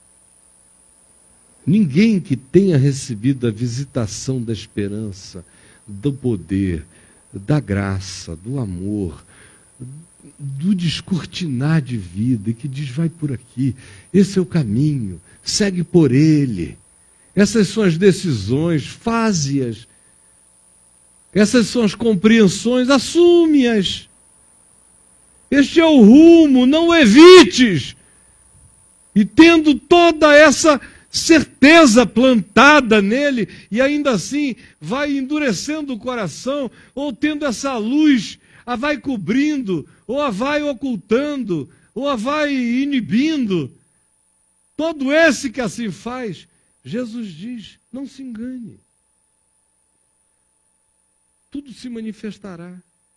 Speaker 1: Ninguém que tenha recebido a visitação da esperança, do poder, da graça, do amor, do descortinar de vida, e que diz, vai por aqui, esse é o caminho, segue por ele, essas são as decisões, faze-as, essas são as compreensões, assume-as, este é o rumo, não o evites, e tendo toda essa certeza plantada nele, e ainda assim vai endurecendo o coração, ou tendo essa luz, a vai cobrindo, ou a vai ocultando, ou a vai inibindo. Todo esse que assim faz, Jesus diz, não se engane. Tudo se manifestará.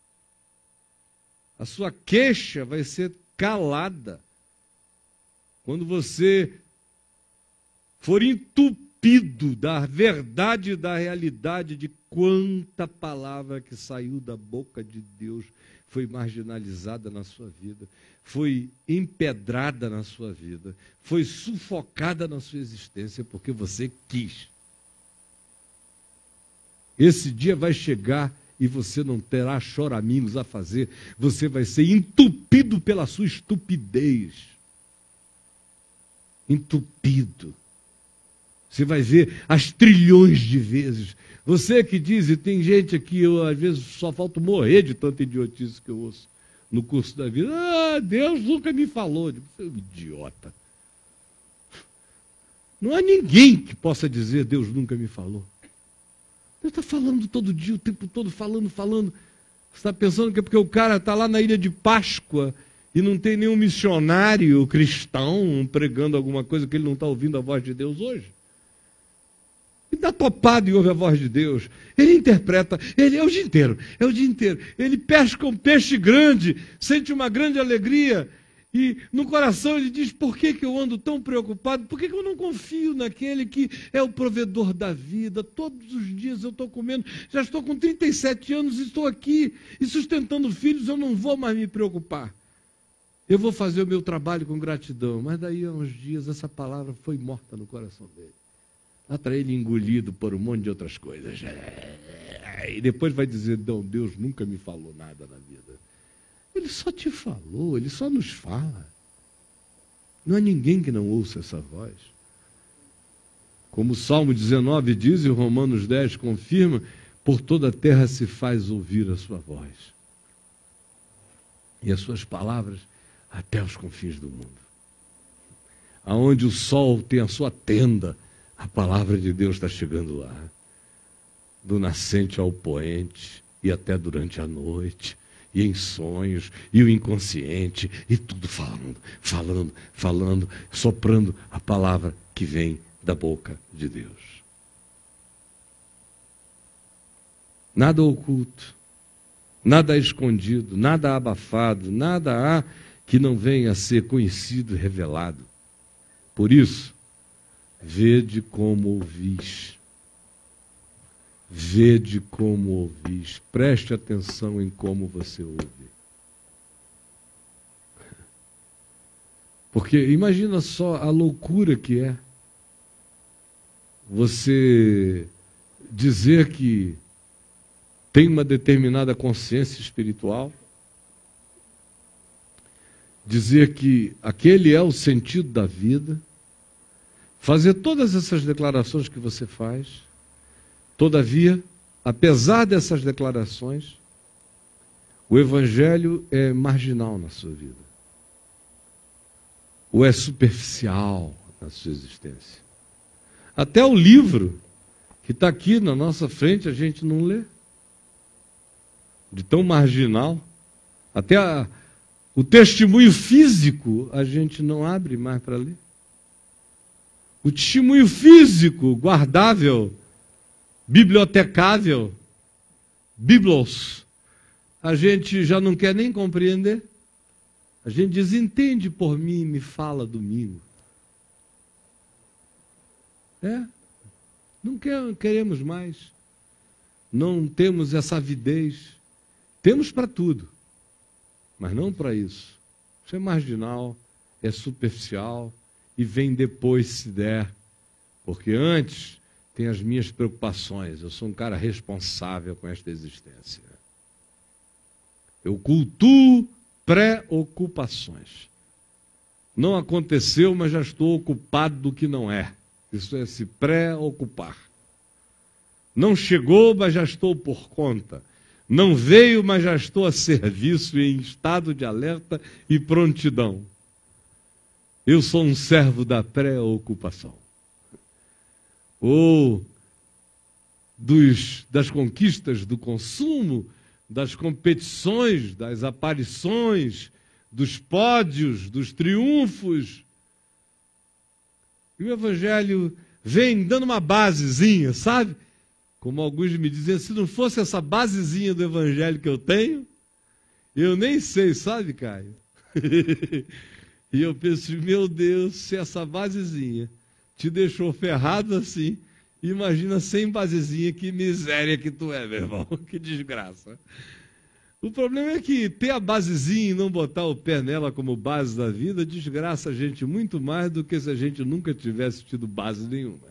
Speaker 1: A sua queixa vai ser calada. Quando você for entupido da verdade e da realidade de quanta palavra que saiu da boca de Deus foi marginalizada na sua vida, foi empedrada na sua vida, foi sufocada na sua existência porque você quis. Esse dia vai chegar e você não terá choramingos a fazer, você vai ser entupido pela sua estupidez. Entupido. Você vai ver as trilhões de vezes. Você que diz, e tem gente aqui, eu às vezes só falta morrer de tanta idiotice que eu ouço no curso da vida. Ah, Deus nunca me falou. Você é um idiota. Não há ninguém que possa dizer Deus nunca me falou. Deus está falando todo dia, o tempo todo, falando, falando. Você está pensando que é porque o cara está lá na ilha de Páscoa e não tem nenhum missionário cristão pregando alguma coisa que ele não está ouvindo a voz de Deus hoje? Ele está topado e ouve a voz de Deus. Ele interpreta, ele é o dia inteiro, é o dia inteiro. Ele pesca um peixe grande, sente uma grande alegria. E no coração ele diz, por que, que eu ando tão preocupado? Por que, que eu não confio naquele que é o provedor da vida? Todos os dias eu estou comendo, já estou com trinta e sete anos e estou aqui, e sustentando filhos, eu não vou mais me preocupar. Eu vou fazer o meu trabalho com gratidão. Mas daí a uns dias essa palavra foi morta no coração dele. Lá para ele engolido por um monte de outras coisas. E depois vai dizer, não, Deus nunca me falou nada na vida. Ele só te falou, ele só nos fala. Não há ninguém que não ouça essa voz. Como o Salmo dezenove diz e o Romanos dez confirma, por toda a terra se faz ouvir a sua voz. E as suas palavras até os confins do mundo. Aonde o sol tem a sua tenda, a palavra de Deus está chegando lá. Do nascente ao poente e até durante a noite. E em sonhos, e o inconsciente, e tudo falando, falando, falando, soprando a palavra que vem da boca de Deus. Nada oculto, nada escondido, nada abafado, nada há que não venha a ser conhecido e revelado. Por isso, vede como ouvis. Vede como ouvis. Preste atenção em como você ouve. Porque imagina só a loucura que é você dizer que tem uma determinada consciência espiritual, dizer que aquele é o sentido da vida, fazer todas essas declarações que você faz. Todavia, apesar dessas declarações, o Evangelho é marginal na sua vida. Ou é superficial na sua existência. Até o livro que está aqui na nossa frente a gente não lê. De tão marginal. Até a, o testemunho físico a gente não abre mais para ler. O testemunho físico guardável, bibliotecável, biblos, a gente já não quer nem compreender. A gente diz, entende por mim, me fala domingo. É, não quer, queremos mais. Não temos essa avidez. Temos para tudo, mas não para isso. Isso é marginal, é superficial e vem depois se der. Porque antes tem as minhas preocupações. Eu sou um cara responsável com esta existência. Eu cultuo preocupações. Não aconteceu, mas já estou ocupado do que não é. Isso é se preocupar. Não chegou, mas já estou por conta. Não veio, mas já estou a serviço e em estado de alerta e prontidão. Eu sou um servo da preocupação. Ou dos, das conquistas do consumo, das competições, das aparições, dos pódios, dos triunfos. E o Evangelho vem dando uma basezinha, sabe? Como alguns me dizem, se não fosse essa basezinha do Evangelho que eu tenho, eu nem sei, sabe, Caio? E eu penso, meu Deus, se essa basezinha te deixou ferrado assim. Imagina sem basezinha, que miséria que tu é, meu irmão. Que desgraça. O problema é que ter a basezinha e não botar o pé nela como base da vida desgraça a gente muito mais do que se a gente nunca tivesse tido base nenhuma.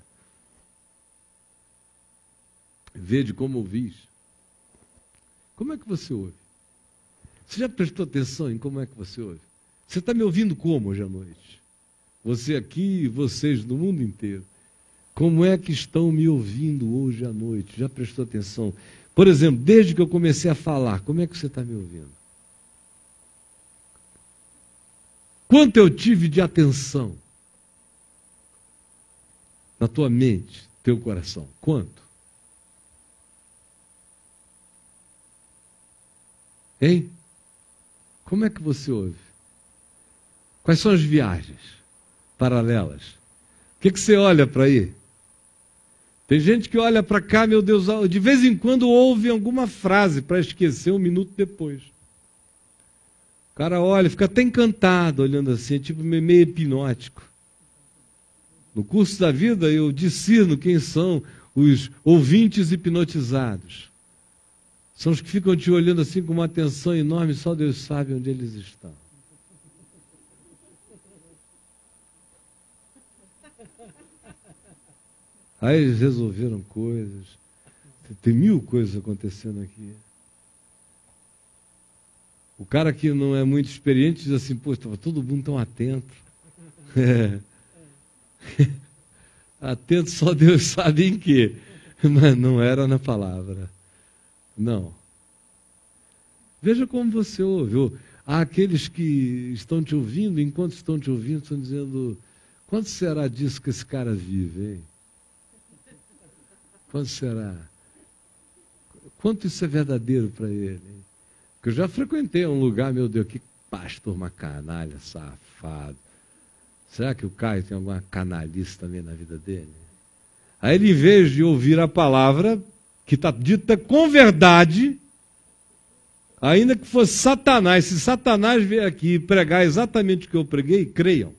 Speaker 1: Vede como ouvis. Como é que você ouve? Você já prestou atenção em como é que você ouve? Você está me ouvindo como hoje à noite? Você aqui e vocês no mundo inteiro. Como é que estão me ouvindo hoje à noite? Já prestou atenção? Por exemplo, desde que eu comecei a falar, como é que você está me ouvindo? Quanto eu tive de atenção na tua mente, teu coração? Quanto? Hein? Como é que você ouve? Quais são as viagens paralelas? O que, que você olha para aí? Tem gente que olha para cá, meu Deus, de vez em quando ouve alguma frase para esquecer um minuto depois. O cara olha, fica até encantado olhando assim, é tipo meio hipnótico. No curso da vida eu discerno quem são os ouvintes hipnotizados. São os que ficam te olhando assim com uma atenção enorme, só Deus sabe onde eles estão. Aí eles resolveram coisas. Tem mil coisas acontecendo aqui. O cara que não é muito experiente diz assim, pô, estava todo mundo tão atento. É. Atento só Deus sabe em quê. Mas não era na palavra. Não. Veja como você ouve. Há aqueles que estão te ouvindo, enquanto estão te ouvindo, estão dizendo, quanto será disso que esse cara vive, hein? Quanto será? Quanto isso é verdadeiro para ele? Hein? Porque eu já frequentei um lugar, meu Deus, que pastor, uma canalha, safado. Será que o Caio tem alguma canalice também na vida dele? Aí ele, em vez de ouvir a palavra, que está dita com verdade, ainda que fosse Satanás, se Satanás vier aqui pregar exatamente o que eu preguei, creiam.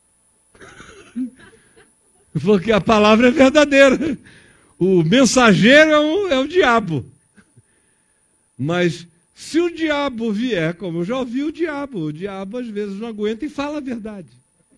Speaker 1: Porque a palavra é verdadeira. O mensageiro é, um, é o diabo. Mas se o diabo vier, como eu já ouvi o diabo, o diabo às vezes não aguenta e fala a verdade.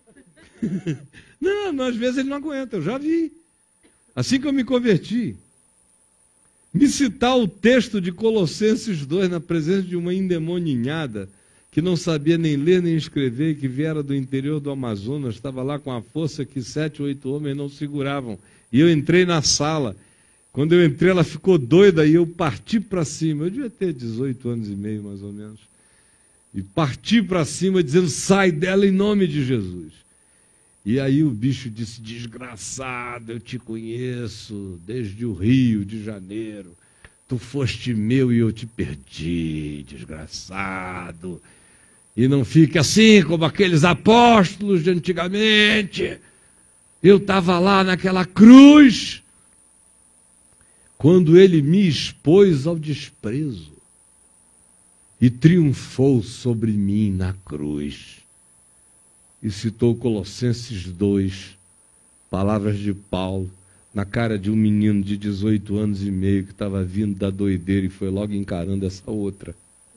Speaker 1: Não, não, às vezes ele não aguenta, eu já vi. Assim que eu me converti, me citar o texto de Colossenses dois na presença de uma endemoninhada que não sabia nem ler nem escrever, que viera do interior do Amazonas, estava lá com a força que sete, oito homens não seguravam. E eu entrei na sala. Quando eu entrei, ela ficou doida e eu parti para cima. Eu devia ter dezoito anos e meio, mais ou menos. E parti para cima dizendo, sai dela em nome de Jesus. E aí o bicho disse, desgraçado, eu te conheço desde o Rio de Janeiro. Tu foste meu e eu te perdi, desgraçado. E não fique assim como aqueles apóstolos de antigamente. Eu estava lá naquela cruz, quando ele me expôs ao desprezo e triunfou sobre mim na cruz. E citou Colossenses dois, palavras de Paulo, na cara de um menino de dezoito anos e meio que estava vindo da doideira e foi logo encarando essa outra.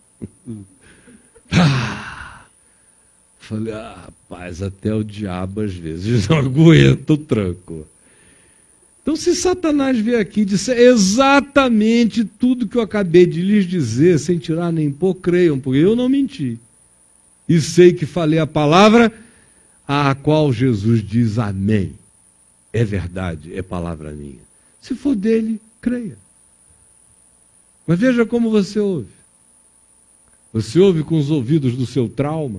Speaker 1: Ah! Falei, ah, rapaz, até o diabo às vezes não aguenta o tranco. Então, se Satanás vier aqui e disser exatamente tudo que eu acabei de lhes dizer, sem tirar nem pôr, creiam, porque eu não menti. E sei que falei a palavra a qual Jesus diz amém. É verdade, é palavra minha. Se for dele, creia. Mas veja como você ouve. Você ouve com os ouvidos do seu trauma?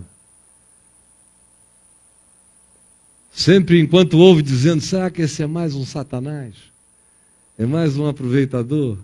Speaker 1: Sempre enquanto ouve dizendo, será que esse é mais um Satanás? É mais um aproveitador?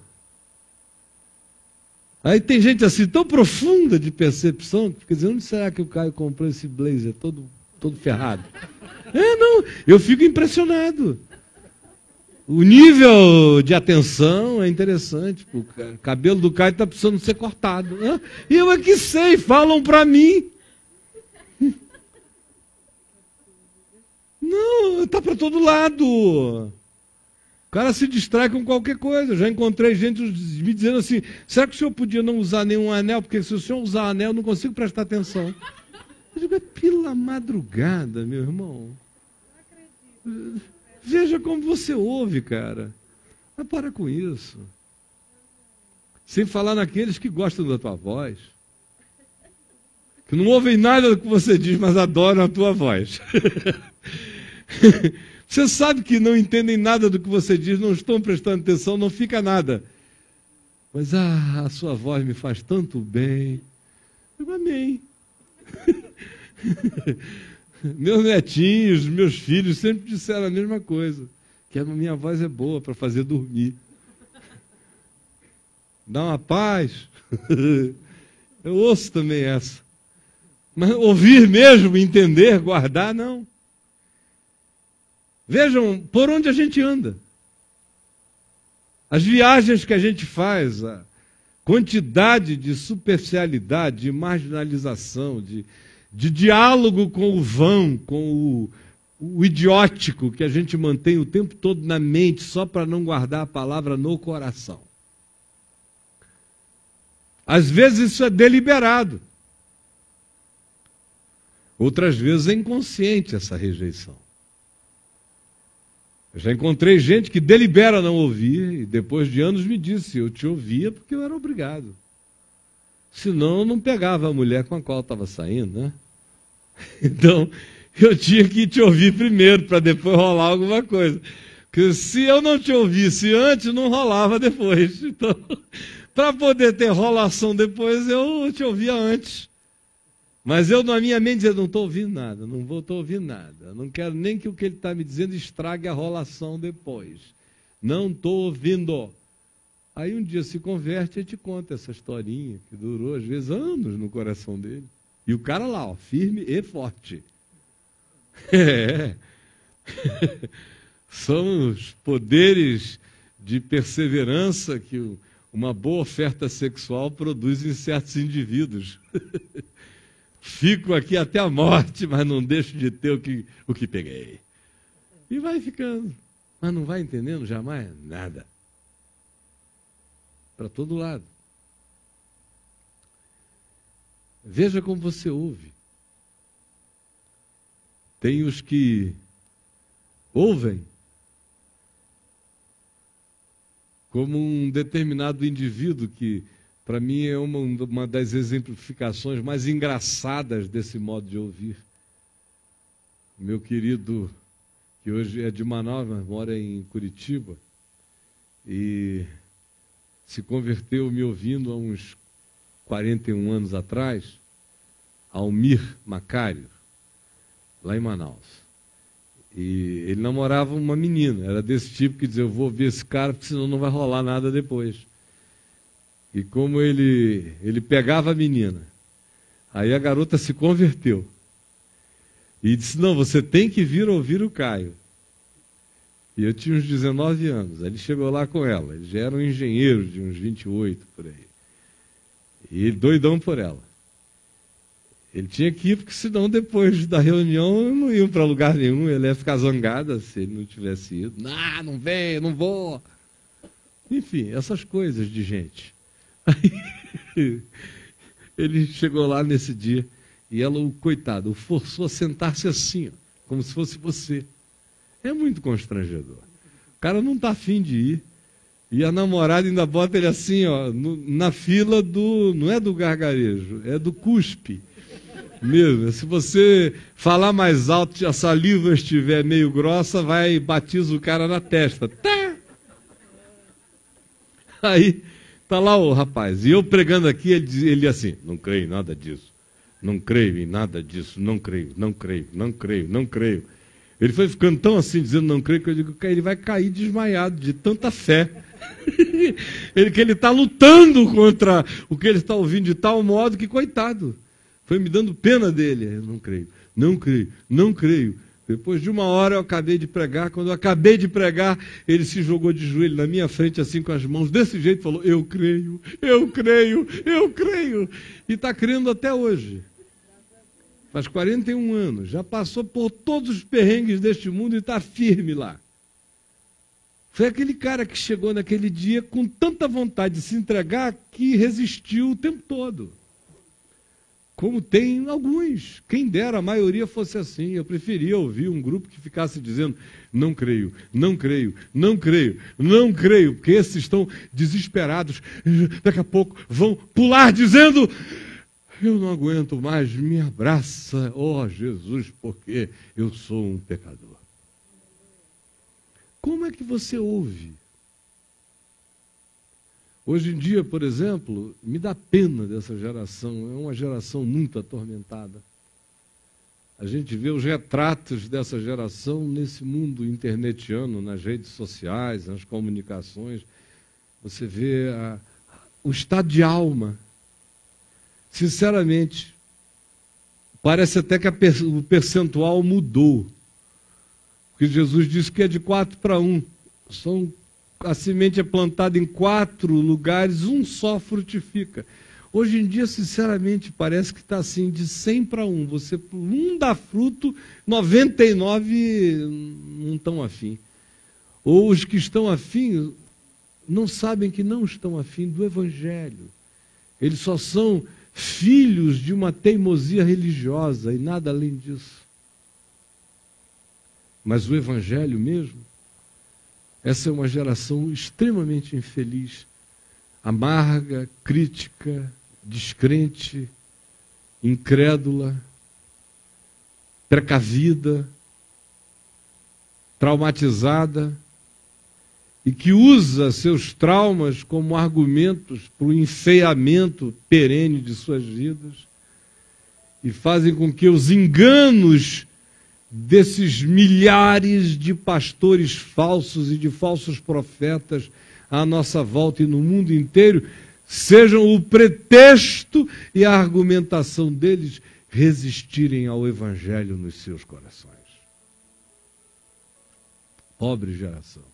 Speaker 1: Aí tem gente assim tão profunda de percepção, que fica dizendo, onde será que o Caio comprou esse blazer todo, todo ferrado? É, não, eu fico impressionado. O nível de atenção é interessante. O cabelo do Caio está precisando ser cortado. E eu é que sei, falam para mim. Não, está para todo lado. O cara se distrai com qualquer coisa. Eu já encontrei gente me dizendo assim, será que o senhor podia não usar nenhum anel? Porque se o senhor usar anel, eu não consigo prestar atenção. Eu digo, é pela madrugada, meu irmão. Veja como você ouve, cara. Mas para com isso. Sem falar naqueles que gostam da tua voz. Que não ouvem nada do que você diz, mas adoram a tua voz. Você sabe que não entendem nada do que você diz, não estão prestando atenção, não fica nada. Mas ah, a sua voz me faz tanto bem. Eu amei. Meus netinhos, meus filhos sempre disseram a mesma coisa. Que a minha voz é boa para fazer dormir. Dá uma paz. Eu ouço também essa. Mas ouvir mesmo, entender, guardar, não. Vejam por onde a gente anda. As viagens que a gente faz, a quantidade de superficialidade, de marginalização, de, de diálogo com o vão, com o, o idiótico que a gente mantém o tempo todo na mente só para não guardar a palavra no coração. Às vezes isso é deliberado. Outras vezes é inconsciente essa rejeição. Eu já encontrei gente que delibera não ouvir e depois de anos me disse, eu te ouvia porque eu era obrigado. Senão eu não pegava a mulher com a qual estava saindo, né? Então, eu tinha que te ouvir primeiro para depois rolar alguma coisa. Porque se eu não te ouvisse antes, não rolava depois. Então, para poder ter rolação depois, eu te ouvia antes. Mas eu, na minha mente, dizia, não estou ouvindo nada, não vou estou ouvindo nada. Não quero nem que o que ele está me dizendo estrague a rolação depois. Não estou ouvindo. Aí um dia se converte e te conta essa historinha, que durou, às vezes, anos no coração dele. E o cara lá, ó, firme e forte. É. São os poderes de perseverança que uma boa oferta sexual produz em certos indivíduos. Fico aqui até a morte, mas não deixo de ter o que, o que peguei. E vai ficando. Mas não vai entendendo jamais nada. Para todo lado. Veja como você ouve. Tem os que ouvem como um determinado indivíduo que, para mim, é uma, uma das exemplificações mais engraçadas desse modo de ouvir. Meu querido, que hoje é de Manaus, mas mora em Curitiba, e se converteu me ouvindo há uns quarenta e um anos atrás, Almir Macário, lá em Manaus. E ele namorava uma menina, era desse tipo que dizia, eu vou ouvir esse cara, porque senão não vai rolar nada depois. E como ele, ele pegava a menina, aí a garota se converteu. E disse, não, você tem que vir ouvir o Caio. E eu tinha uns dezenove anos, aí ele chegou lá com ela, ele já era um engenheiro de uns vinte e oito, por aí. E ele doidão por ela. Ele tinha que ir, porque senão depois da reunião eu não ia para lugar nenhum, ele ia ficar zangada se ele não tivesse ido. Não, não vem, não vou. Enfim, essas coisas de gente. Aí, ele chegou lá nesse dia e ela, o coitado, o forçou a sentar-se assim, ó, como se fosse você. É muito constrangedor. O cara não está afim de ir. E a namorada ainda bota ele assim, ó, no, na fila do, não é do gargarejo, é do cuspe. Mesmo. Se você falar mais alto e a saliva estiver meio grossa, vai e batiza o cara na testa. Tá! Aí tá lá o rapaz. E eu pregando aqui, ele, ele assim, não creio em nada disso. Não creio em nada disso. Não creio, não creio, não creio, não creio. Ele foi ficando tão assim, dizendo não creio, que eu digo que ele vai cair desmaiado de tanta fé. ele, que ele está lutando contra o que ele está ouvindo de tal modo que, coitado, foi me dando pena dele. Eu não creio, não creio, não creio. Depois de uma hora eu acabei de pregar. Quando eu acabei de pregar, ele se jogou de joelho na minha frente, assim com as mãos, desse jeito, e falou, eu creio, eu creio, eu creio. E está crendo até hoje. faz quarenta e um anos, já passou por todos os perrengues deste mundo e está firme lá. Foi aquele cara que chegou naquele dia com tanta vontade de se entregar que resistiu o tempo todo. Como tem alguns. Quem dera a maioria fosse assim. Eu preferia ouvir um grupo que ficasse dizendo: não creio, não creio, não creio, não creio, porque esses estão desesperados. Daqui a pouco vão pular dizendo: eu não aguento mais, me abraça, ó Jesus, porque eu sou um pecador. Como é que você ouve? Hoje em dia, por exemplo, me dá pena dessa geração, é uma geração muito atormentada. A gente vê os retratos dessa geração nesse mundo internetiano, nas redes sociais, nas comunicações. Você vê a, o estado de alma. Sinceramente, parece até que a, o percentual mudou. Porque Jesus disse que é de quatro para um. São, a semente é plantada em quatro lugares, um só frutifica. Hoje em dia, sinceramente, parece que está assim, de cem para um. Você, um dá fruto, noventa e nove não estão afim. Ou os que estão afim não sabem que não estão afim do Evangelho. Eles só são filhos de uma teimosia religiosa e nada além disso. Mas o Evangelho mesmo, essa é uma geração extremamente infeliz, amarga, crítica, descrente, incrédula, precavida, traumatizada, e que usa seus traumas como argumentos para o enfeiamento perene de suas vidas, e fazem com que os enganos desses milhares de pastores falsos e de falsos profetas à nossa volta e no mundo inteiro sejam o pretexto e a argumentação deles resistirem ao Evangelho nos seus corações. Pobre geração.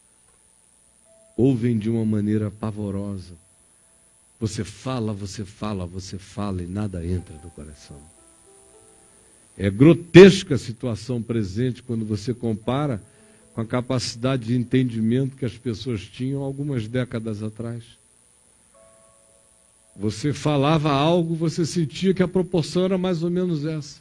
Speaker 1: Ouvem de uma maneira pavorosa. Você fala, você fala, você fala e nada entra no coração. É grotesca a situação presente quando você compara com a capacidade de entendimento que as pessoas tinham algumas décadas atrás. Você falava algo, você sentia que a proporção era mais ou menos essa.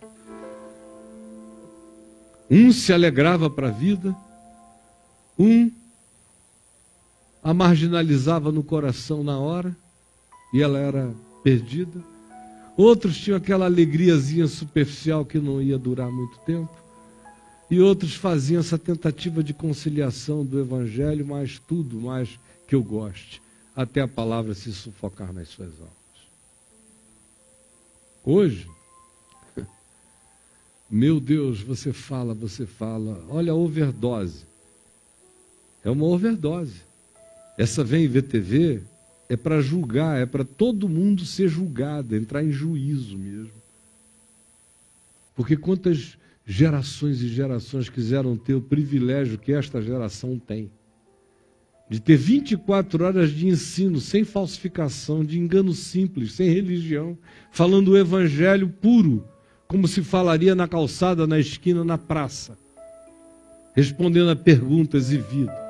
Speaker 1: Um se alegrava para a vida, um a marginalizava no coração na hora, e ela era perdida. Outros tinham aquela alegriazinha superficial que não ia durar muito tempo. E outros faziam essa tentativa de conciliação do Evangelho, mas tudo mais que eu goste, até a palavra se sufocar nas suas almas. Hoje, meu Deus, você fala, você fala, olha a overdose. É uma overdose. Essa Vem e Vê T V é para julgar, é para todo mundo ser julgado, entrar em juízo mesmo. Porque quantas gerações e gerações quiseram ter o privilégio que esta geração tem, de ter vinte e quatro horas de ensino, sem falsificação, de engano simples, sem religião, falando o Evangelho puro, como se falaria na calçada, na esquina, na praça, respondendo a perguntas e vida.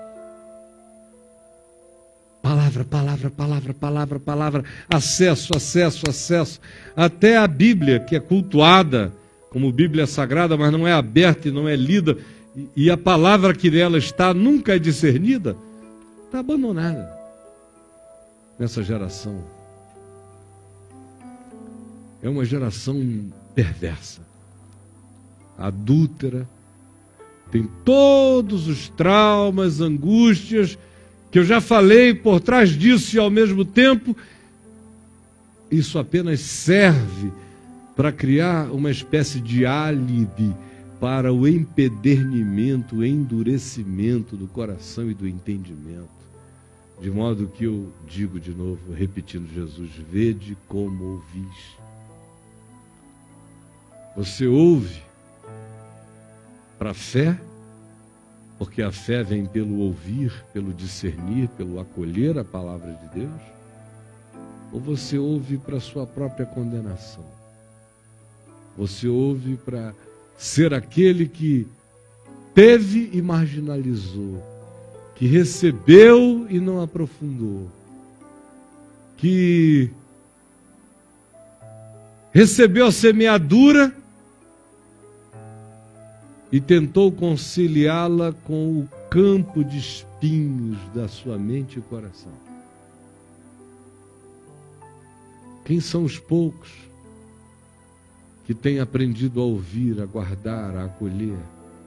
Speaker 1: Palavra, palavra, palavra, palavra, palavra, acesso, acesso, acesso. Até a Bíblia, que é cultuada como Bíblia Sagrada, mas não é aberta e não é lida, e a palavra que nela está nunca é discernida, está abandonada nessa geração. É uma geração perversa, adúltera, tem todos os traumas, angústias, que eu já falei por trás disso, e ao mesmo tempo, isso apenas serve para criar uma espécie de álibi para o empedernimento, o endurecimento do coração e do entendimento. De modo que eu digo de novo, repetindo Jesus, vede como ouvis. Você ouve para a fé, porque a fé vem pelo ouvir, pelo discernir, pelo acolher a palavra de Deus? Ou você ouve para a sua própria condenação? Você ouve para ser aquele que teve e marginalizou, que recebeu e não aprofundou, que recebeu a semeadura e tentou conciliá-la com o campo de espinhos da sua mente e coração. Quem são os poucos que têm aprendido a ouvir, a guardar, a acolher,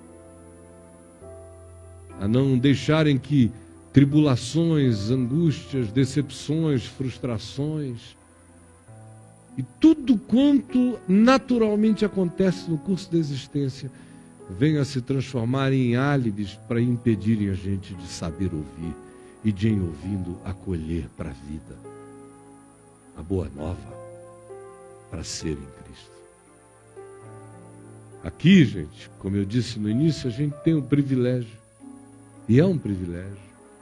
Speaker 1: a não deixarem que tribulações, angústias, decepções, frustrações e tudo quanto naturalmente acontece no curso da existência venha a se transformar em álibis para impedirem a gente de saber ouvir e de, em ouvindo, acolher para a vida a boa nova para ser em Cristo. Aqui, gente, como eu disse no início, a gente tem um privilégio, e é um privilégio.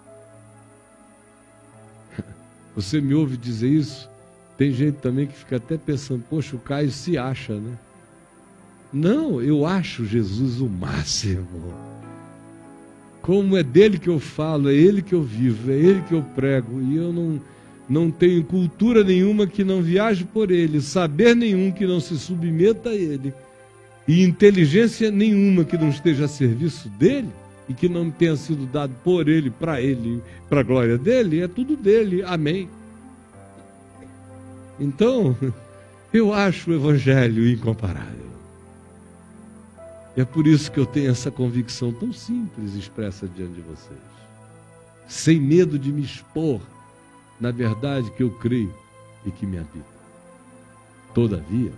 Speaker 1: Você me ouve dizer isso? Tem gente também que fica até pensando, poxa, o Caio se acha, né? Não, eu acho Jesus o máximo. Como é dele que eu falo, é ele que eu vivo, é ele que eu prego, e eu não, não tenho cultura nenhuma que não viaje por ele, saber nenhum que não se submeta a ele, e inteligência nenhuma que não esteja a serviço dele, e que não tenha sido dado por ele, para ele, para a glória dele, é tudo dele, amém. Então, eu acho o Evangelho incomparável. É por isso que eu tenho essa convicção tão simples expressa diante de vocês, sem medo de me expor na verdade que eu creio e que me habita. Todavia,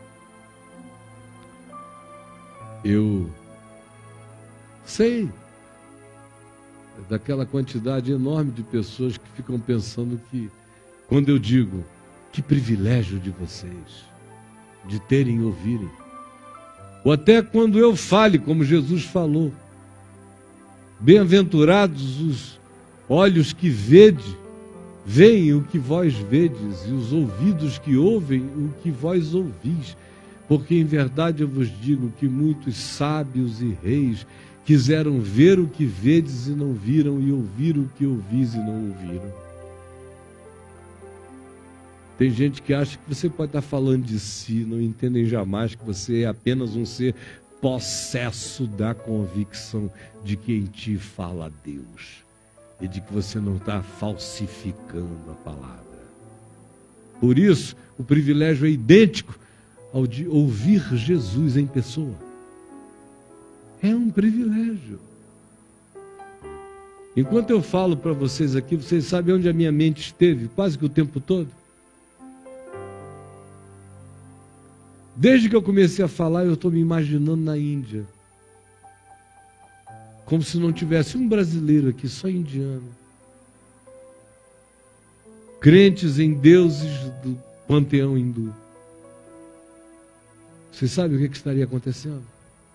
Speaker 1: eu sei daquela quantidade enorme de pessoas que ficam pensando que, quando eu digo, que privilégio de vocês, de terem e ouvirem, ou até quando eu fale, como Jesus falou, bem-aventurados os olhos que vede, veem o que vós vedes, e os ouvidos que ouvem o que vós ouvis, porque em verdade eu vos digo que muitos sábios e reis quiseram ver o que vedes e não viram, e ouvir o que ouvis e não ouviram. Tem gente que acha que você pode estar falando de si, não entendem jamais que você é apenas um ser possesso da convicção de que em ti fala Deus e de que você não está falsificando a palavra. Por isso, o privilégio é idêntico ao de ouvir Jesus em pessoa. É um privilégio. Enquanto eu falo para vocês aqui, vocês sabem onde a minha mente esteve quase que o tempo todo? Desde que eu comecei a falar, eu estou me imaginando na Índia. Como se não tivesse um brasileiro aqui, só indiano. Crentes em deuses do panteão hindu. Vocês sabem o que, que estaria acontecendo?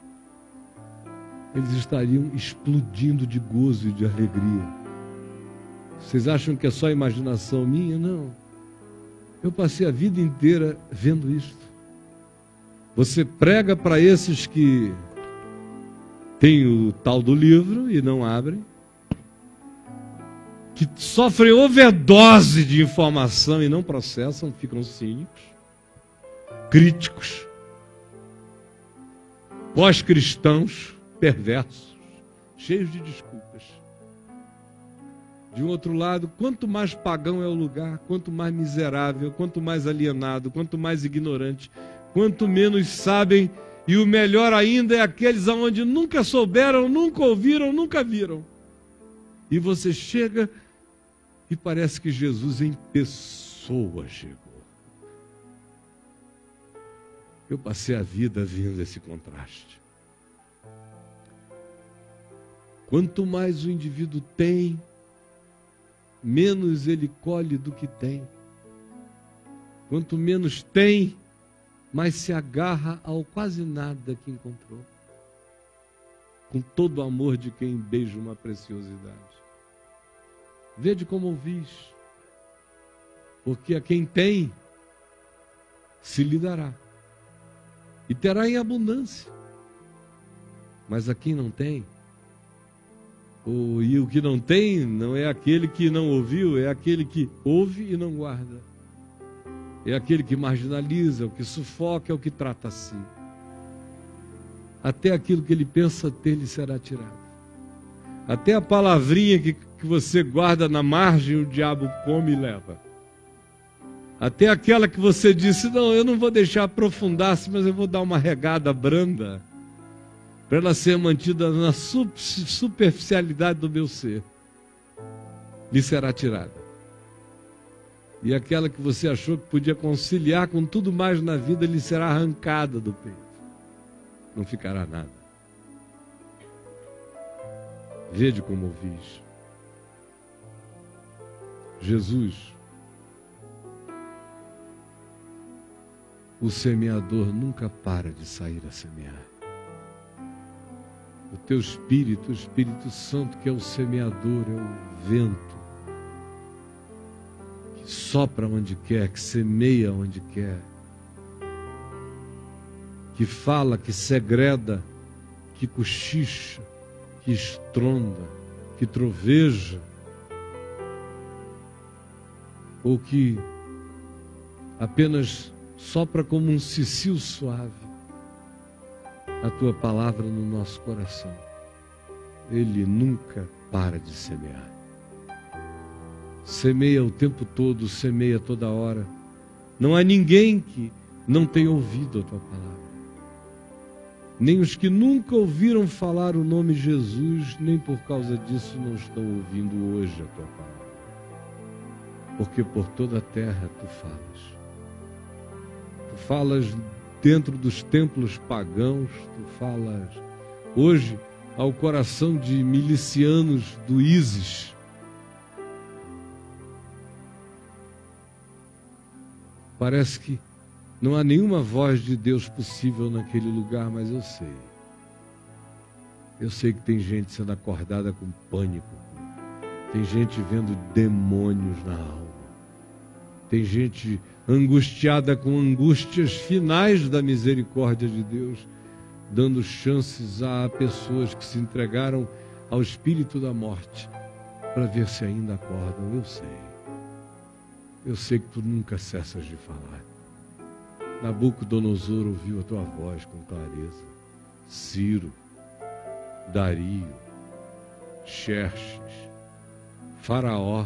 Speaker 1: Eles estariam explodindo de gozo e de alegria. Vocês acham que é só imaginação minha? Não. Eu passei a vida inteira vendo isto. Você prega para esses que têm o tal do livro e não abrem, que sofrem overdose de informação e não processam, ficam cínicos, críticos, pós-cristãos, perversos, cheios de desculpas. De um outro lado, quanto mais pagão é o lugar, quanto mais miserável, quanto mais alienado, quanto mais ignorante, quanto menos sabem, e o melhor ainda é aqueles aonde nunca souberam, nunca ouviram, nunca viram. E você chega e parece que Jesus em pessoa chegou. Eu passei a vida vendo esse contraste. Quanto mais o indivíduo tem, menos ele colhe do que tem. Quanto menos tem, mas se agarra ao quase nada que encontrou, com todo o amor de quem beija uma preciosidade. Vede como ouvis, porque a quem tem, se lhe dará, e terá em abundância. Mas a quem não tem, o, e o que não tem não é aquele que não ouviu, é aquele que ouve e não guarda. É aquele que marginaliza, é o que sufoca, é o que trata assim. Até aquilo que ele pensa ter lhe será tirado. Até a palavrinha que, que você guarda na margem, o diabo come e leva. Até aquela que você disse, não, eu não vou deixar aprofundar-se, mas eu vou dar uma regada branda, para ela ser mantida na superficialidade do meu ser, lhe será tirada. E aquela que você achou que podia conciliar com tudo mais na vida, lhe será arrancada do peito. Não ficará nada. Vede como ouvis. Jesus, o semeador nunca para de sair a semear. O teu Espírito, o Espírito Santo, que é o semeador, é o vento, que sopra onde quer, que semeia onde quer, que fala, que segreda, que cochicha, que estronda, que troveja, ou que apenas sopra como um cicio suave a tua palavra no nosso coração. Ele nunca para de semear. Semeia o tempo todo, semeia toda hora. Não há ninguém que não tenha ouvido a tua palavra. Nem os que nunca ouviram falar o nome Jesus, nem por causa disso não estão ouvindo hoje a tua palavra. Porque por toda a terra tu falas. Tu falas dentro dos templos pagãos, tu falas hoje ao coração de milicianos do ISIS. Parece que não há nenhuma voz de Deus possível naquele lugar, mas eu sei. Eu sei que tem gente sendo acordada com pânico. Tem gente vendo demônios na alma. Tem gente angustiada com angústias finais da misericórdia de Deus, dando chances a pessoas que se entregaram ao espírito da morte para ver se ainda acordam. Eu sei. Eu sei que tu nunca cessas de falar. Nabucodonosor ouviu a tua voz com clareza. Ciro, Dario, Xerxes, Faraó.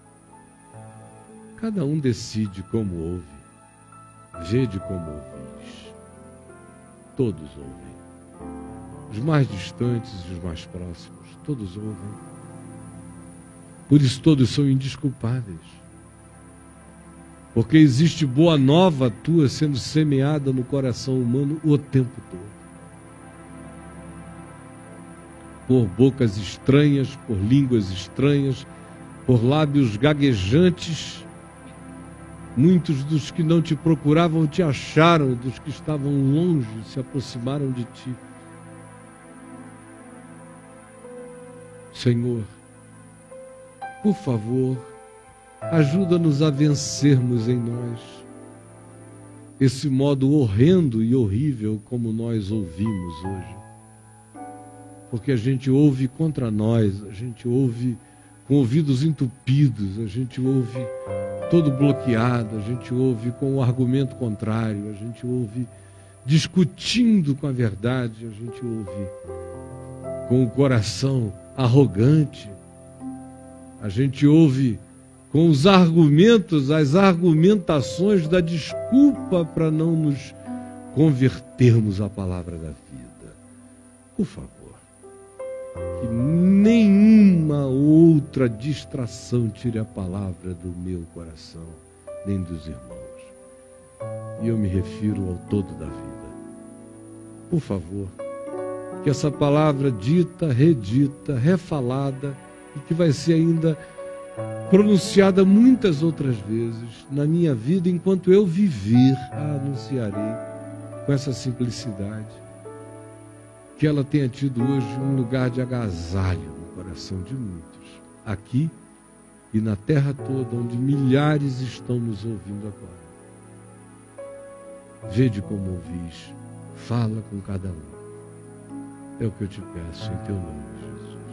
Speaker 1: Cada um decide como ouve. Vede como ouvis. Todos ouvem. Os mais distantes e os mais próximos, todos ouvem. Por isso todos são indesculpáveis. Porque existe boa nova tua sendo semeada no coração humano o tempo todo. Por bocas estranhas, por línguas estranhas, por lábios gaguejantes. Muitos dos que não te procuravam te acharam, dos que estavam longe se aproximaram de ti. Senhor, por favor, ajuda-nos a vencermos em nós esse modo horrendo e horrível como nós ouvimos hoje. Porque a gente ouve contra nós, a gente ouve com ouvidos entupidos, a gente ouve todo bloqueado, a gente ouve com o argumento contrário, a gente ouve discutindo com a verdade, a gente ouve com o coração arrogante, a gente ouve com os argumentos, as argumentações da desculpa para não nos convertermos à palavra da vida. Por favor, que nenhuma outra distração tire a palavra do meu coração, nem dos irmãos. E eu me refiro ao todo da vida. Por favor, que essa palavra dita, redita, refalada, e que vai ser ainda pronunciada muitas outras vezes na minha vida, enquanto eu viver, a anunciarei com essa simplicidade, que ela tenha tido hoje um lugar de agasalho no coração de muitos, aqui e na terra toda, onde milhares estão nos ouvindo agora. Vede como ouvis, Fala com cada um. É o que eu te peço em teu nome, Jesus.